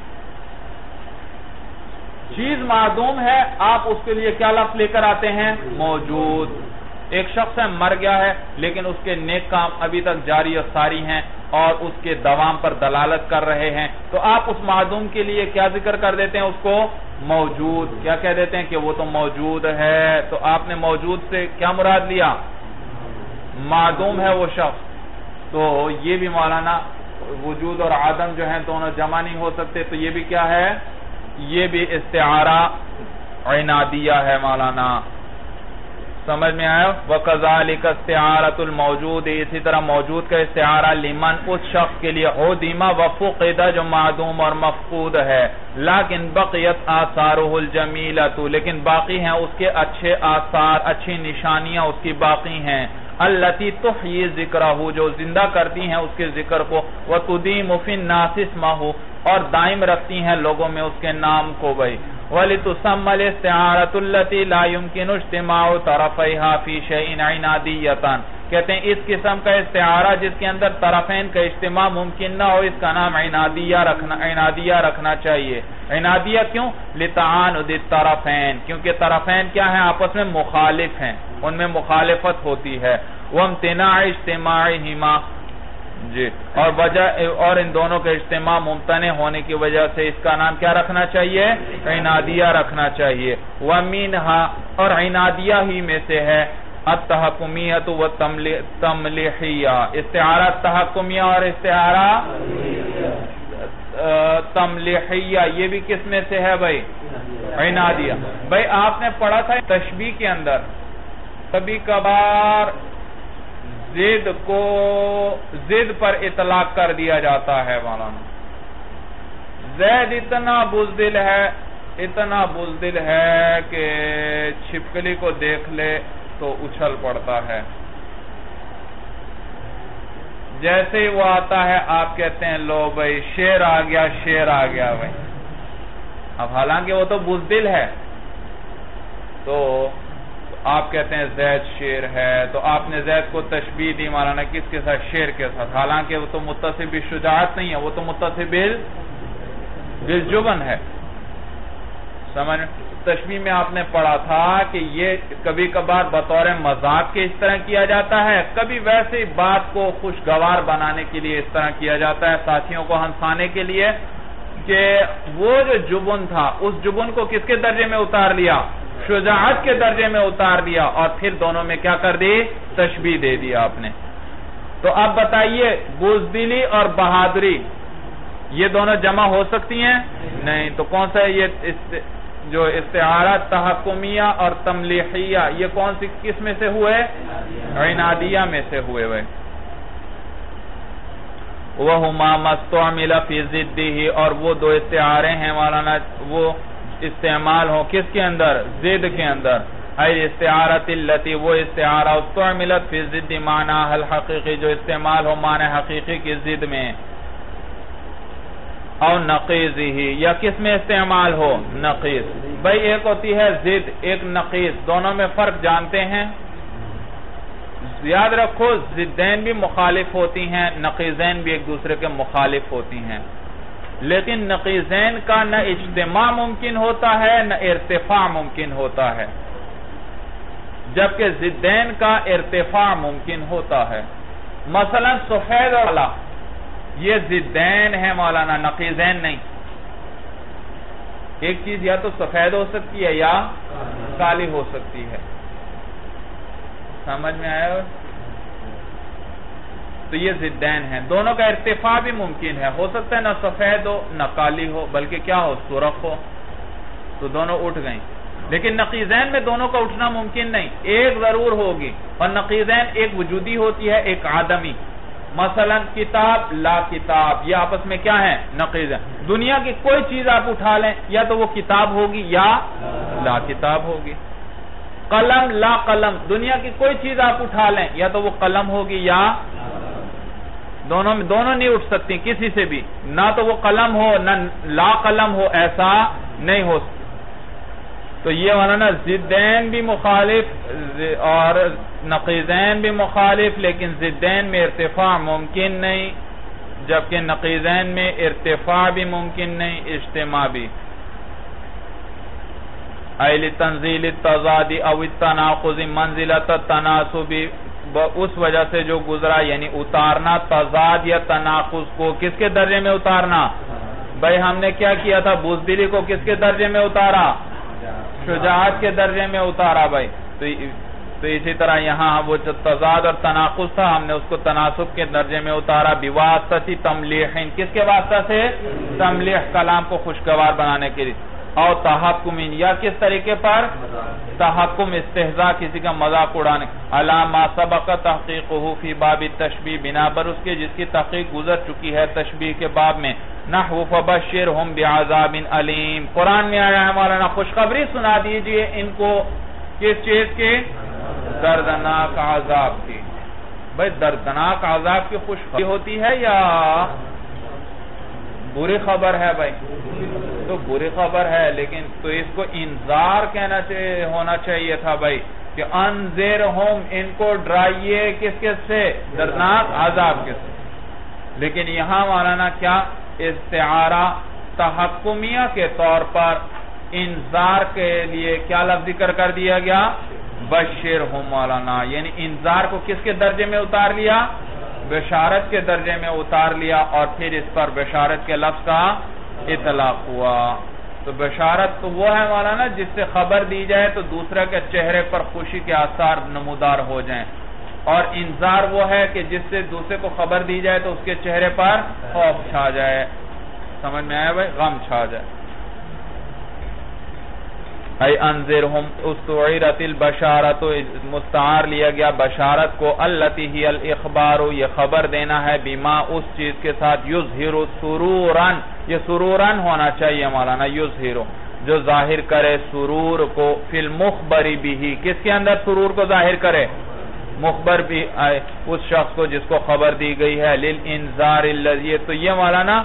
چیز معدوم ہے، آپ اس کے لیے کیا لفظ لے کر آتے ہیں؟ موجود. ایک شخص ہے، مر گیا ہے، لیکن اس کے نیک کام ابھی تک جاری و ساری ہیں اور اس کے دوام پر دلالت کر رہے ہیں، تو آپ اس معدوم کے لیے کیا ذکر کر دیتے ہیں؟ اس کو موجود. کیا کہہ دیتے ہیں؟ کہ وہ تو موجود ہے. تو آپ نے موجود سے کیا مراد لیا؟ معدوم ہے وہ شخص. تو یہ بھی مولانا وجود اور عدم جو ہیں دونوں جمع نہیں ہو سکتے، تو یہ بھی کیا ہے؟ یہ بھی استعارہ عنادیہ ہے مولانا. سمجھ میں آیا؟ وَكَذَلِكَ اسْتِعَارَةُ الْمَوْجُودِ، اسی طرح موجود کا استعارہ لمن، اس شخص کے لیے عُدِمَ وَفُقِدَ، جو معدوم اور مفقود ہے. لیکن بقیت آثارُهُ الْجَمِيلَةُ، لیکن باقی ہیں اس کے اچھے آثار، اچھی نشانیاں اس کی باقی ہیں. الَّتِي تُحْيِي ذِكْرَهُ، جو زندہ کرتی ہیں اس کے ذکر کو. وَتُدِيمُ فِي النَّاسِ اسْمَهُ، اور دائم رکھتی ہیں لوگوں میں اس کے نام کو. بھائی وَلِتُسَمَّى الْإِسْتِعَارَةُ الَّتِي لَا يُمْكِنُ اجْتِمَاعُ طَرَفَيْهَا فِي شَيْءٍ عِنَادِيَّةً، کہتے ہیں اس قسم کا استعارہ جس کے اندر طرفین کا اجتماع ممکن نہ ہو، اس کا نام عنادیہ رکھنا چاہیے. عنادیہ کیوں؟ لِتَعَانُدِ الطَّرَفَيْن، کیونکہ طرفین کیا ہیں؟ آپس میں مخالف ہیں، ان میں مخالفت ہوتی ہے. وَامْتِنَاعِ اجْتِمَاعِهِمَا، جی، اور ان دونوں کے اجتماع ممتنع ہونے کی وجہ سے اس کا نام کیا رکھنا چاہیے؟ عنادیہ رکھنا چاہیے. وَمِنْهَا، اور عنادیہ ہی میں سے ہے التحکمیت والتملیحیہ، استعارہ تحکمیہ اور استعارہ تملیحیہ، یہ بھی کس میں سے ہے بھائی؟ عنادیہ. بھائی آپ نے پڑھا تھا تشبیہ کے اندر کبھی کبھار زید کو زد پر اطلاق کر دیا جاتا ہے مولانا. زید اتنا بزدل ہے کہ چھپکلی کو دیکھ لے تو اچھل پڑتا ہے. جیسے ہی وہ آتا ہے آپ کہتے ہیں لو بھائی شیر آ گیا بھائی. اب حالانکہ وہ تو بزدل ہے، تو آپ کہتے ہیں زید شیر ہے، تو آپ نے زید کو تشبیہ دی مولانا کس کے ساتھ؟ شیر کے ساتھ. حالانکہ وہ تو متصف بالشجاعت نہیں ہے، وہ تو متصف بالجبن ہے. سمجھ تشبیہ میں آپ نے پڑھا تھا کہ یہ کبھی کبھار بطور مذاق کے اس طرح کیا جاتا ہے، کبھی ویسے بات کو خوشگوار بنانے کے لیے اس طرح کیا جاتا ہے، ساتھیوں کو ہنسانے کے لیے، کہ وہ جو جبن تھا اس جبن کو کس کے درجے میں اتار لیا؟ شجاعت کے درجے میں اتار دیا، اور پھر دونوں میں کیا کر دی؟ تشبیہ دے دیا آپ نے۔ تو اب بتائیے بزدلی اور بہادری یہ دونوں جمع ہو سکتی ہیں؟ نہیں۔ تو کون سا ہے یہ جو استعارہ تحکمیہ اور تملیحیہ، یہ کون سی کس میں سے ہوئے؟ عنادیہ میں سے ہوئے ہوئے۔ وَهُمَا مَسْتُعْمِلَ فِي ضِدِّهِ، اور وہ دو استعارے ہیں مولانا وہ استعمال ہو کس کے اندر؟ ضد کے اندر۔ استعارت التی، وہ استعارہ استعملت فی ضد معنیٰ الحقیقی، جو استعمال ہو معنی حقیقی کی ضد میں، او نقیضی، یا کس میں استعمال ہو؟ نقیض۔ بھئی ایک ہوتی ہے ضد، ایک نقیض، دونوں میں فرق جانتے ہیں؟ یاد رکھو ضدین بھی مخالف ہوتی ہیں، نقیضین بھی ایک دوسرے کے مخالف ہوتی ہیں، لیکن نقیضین کا نہ اجتماع ممکن ہوتا ہے نہ ارتفاع ممکن ہوتا ہے، جبکہ ضدین کا ارتفاع ممکن ہوتا ہے۔ مثلا سفید اور کالا یہ ضدین ہیں مولانا، نقیضین نہیں۔ ایک چیز یا تو سفید ہو سکتی ہے یا کالی ہو سکتی ہے، سمجھ میں آیا؟ تو یہ ضدین ہیں، دونوں کا ارتفاع بھی ممکن ہے، ہو سکتا ہے نہ سفید ہو نہ کالی ہو بلکہ کیا ہو؟ سرخ ہو، تو دونوں اٹھ گئیں۔ لیکن نقیضین میں دونوں کا اٹھنا ممکن نہیں، ایک ضرور ہوگی، اور نقیضین ایک وجودی ہوتی ہے ایک عدمی۔ مثلا کتاب لا کتاب، یہ آپس میں کیا ہے؟ نقیض ہے۔ دنیا کی کوئی چیز آپ اٹھا لیں یا تو وہ کتاب ہوگی یا لا کتاب ہوگی۔ قلم لا قلم، دنیا کی کوئی چیز آپ اٹھا لیں یا تو وہ قلم ہوگی یا دونوں نہیں اٹھ سکتی کسی سے بھی، نہ تو وہ قلم ہو نہ لا قلم ہو، ایسا نہیں ہو سکتا۔ تو یہ مولانا ضدین بھی مخالف اور نقیضین بھی مخالف، لیکن ضدین میں ارتفاع ممکن نہیں جبکہ نقیضین میں ارتفاع بھی ممکن نہیں، اجتماع بھی۔ ایل تنزیل التضاد او التناقض منزلت التناسب، اس وجہ سے جو گزرا یعنی اتارنا تضاد یا تناقض کو کس کے درجے میں اتارنا؟ بھائی ہم نے کیا کیا تھا؟ بزدلی کو کس کے درجے میں اتارا؟ شجاعت کے درجے میں اتارا بھائی۔ تو اسی طرح یہاں وہ جو تضاد اور تناقض تھا ہم نے اس کو تناسب کے درجے میں اتارا، بواسطہ تملیح، کس کے واسطہ سے؟ تملیح، کلام کو خوشگوار بنانے کے لیے، اور تحکم، یا کس طریقے پر؟ تحکم، استہزاء، کسی کا مذاق اڑانے، علی ما سبق تحقیقہ فی باب التشبیہ، بنا پر اس کے جس کی تحقیق گزر چکی ہے تشبیہ کے باب میں، نحو فبشرہم بعذاب علیم، قرآن میں آیا ہے مولانا خوشخبری سنا دیجئے ان کو کس چیز کے؟ دردناک عذاب کی۔ بھئی دردناک عذاب کی خوشخبری ہوتی ہے یا بری خبر ہے؟ بھائی تو بری خبر ہے، لیکن تو اس کو انذار کہنا ہونا چاہیے تھا بھائی، کہ انذرہم، ان کو ڈرائیے کس کس سے؟ دردناک عذاب کے سے۔ لیکن یہاں مولانا کیا استعارہ تحکمیہ کے طور پر انذار کے لیے کیا لفظ ذکر کر دیا گیا؟ بشرہم مولانا، یعنی انذار کو کس کے درجے میں اتار لیا؟ بشارت کے درجے میں اتار لیا، اور پھر اس پر بشارت کے لفظ کا اطلاق ہوا۔ تو بشارت تو وہ ہے مولانا جس سے خبر دی جائے تو دوسرے کے چہرے پر خوشی کے آثار نمودار ہو جائیں، اور انذار وہ ہے کہ جس سے دوسرے کو خبر دی جائے تو اس کے چہرے پر خوف چھا جائے، سمجھ میں آیا بھائی؟ غم چھا جائے۔ ای انذرہم، استعیرت البشارت، مستعار لیا گیا بشارت کو، التی ہی الاخبار، یہ خبر دینا ہے، بما اس چیز کے ساتھ، یظہر سرورا، یہ سرورا ہونا چاہیے مولانا، یظہر جو ظاہر کرے سرور کو، فی المخبر بھی، کس کے اندر سرور کو ظاہر کرے؟ مخبر بھی، اس شخص کو جس کو خبر دی گئی ہے، للانذار الذی، تو یہ مولانا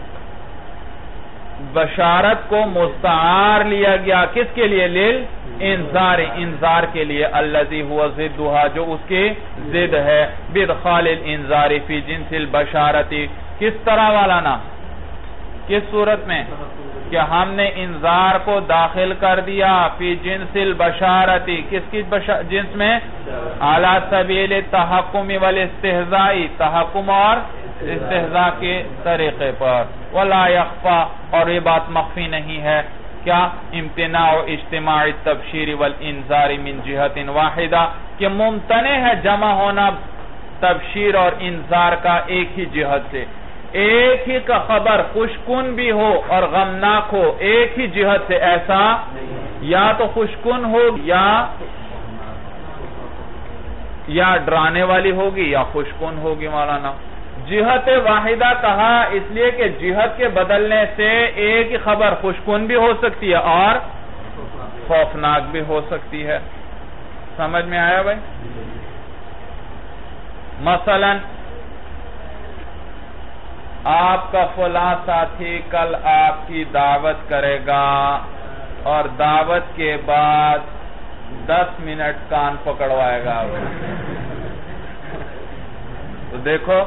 بشارت کو مستعار لیا گیا کس کے لیے؟ للانذار، انذار کے لیے، الذی هو ضدها، جو اس کی ضد ہے، بدخال الانذار فی جنس البشارت، کس طرح والا نا؟ کس صورت میں؟ کہ ہم نے انذار کو داخل کر دیا فی جنس البشارتی، کس کی جنس میں؟ علی سبیل التحکم والاستہزاء، تحکم اور استہزاء کے طریقے پر. ولا یخفا، اور یہ بات مخفی نہیں ہے، کیا؟ امتناع اجتماع التبشیر والانذار من جہت واحدہ، کہ ممتنع ہے جمع ہونا تبشیر اور انذار کا ایک ہی جہت سے. ایک ہی کا خبر خوشکن بھی ہو اور غمناک ہو ایک ہی جہت سے، ایسا یا تو خوشکن ہو یا ڈرانے والی ہوگی یا خوشکن ہوگی. مولانا جہت واحدہ کہا اس لیے کہ جہت کے بدلنے سے ایک ہی خبر خوشکن بھی ہو سکتی ہے اور خوفناک بھی ہو سکتی ہے. سمجھ میں آیا بھائی؟ مثلا آپ کا فلاں ساتھی کل آپ کی دعوت کرے گا اور دعوت کے بعد 10 منٹ کان پکڑوائے گا. تو دیکھو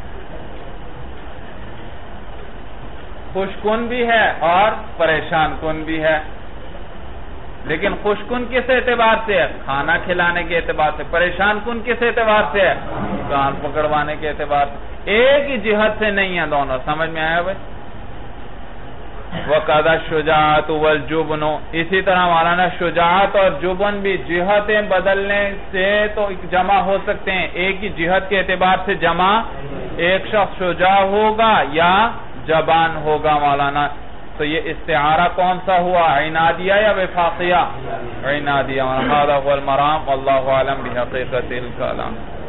خوشکن بھی ہے اور پریشان کن بھی ہے. لیکن خوشکن کس اعتبار سے ہے؟ کھانا کھلانے کے اعتبار سے. پریشان کن کس اعتبار سے ہے؟ کان پکڑوانے کے اعتبار سے. ایک ہی جہت سے نہیں ہے دونوں. سمجھ میں آیا بھائی؟ وَقَدَ الشُّجَاعَةُ وَالْجُبْنُ، اسی طرح مولانا شجاعت اور جبن بھی جہتیں بدلنے سے تو جمع ہو سکتے ہیں. ایک ہی جہت کے اعتبار سے جمع، ایک شخص شجاع ہوگا یا جبان ہوگا مولانا. تو یہ استعارہ کون سا ہوا؟ عنادیہ یا وفاقیہ؟ عنادیہ. هذا هو المرام واللہ اعلم بحقیقت الکلام.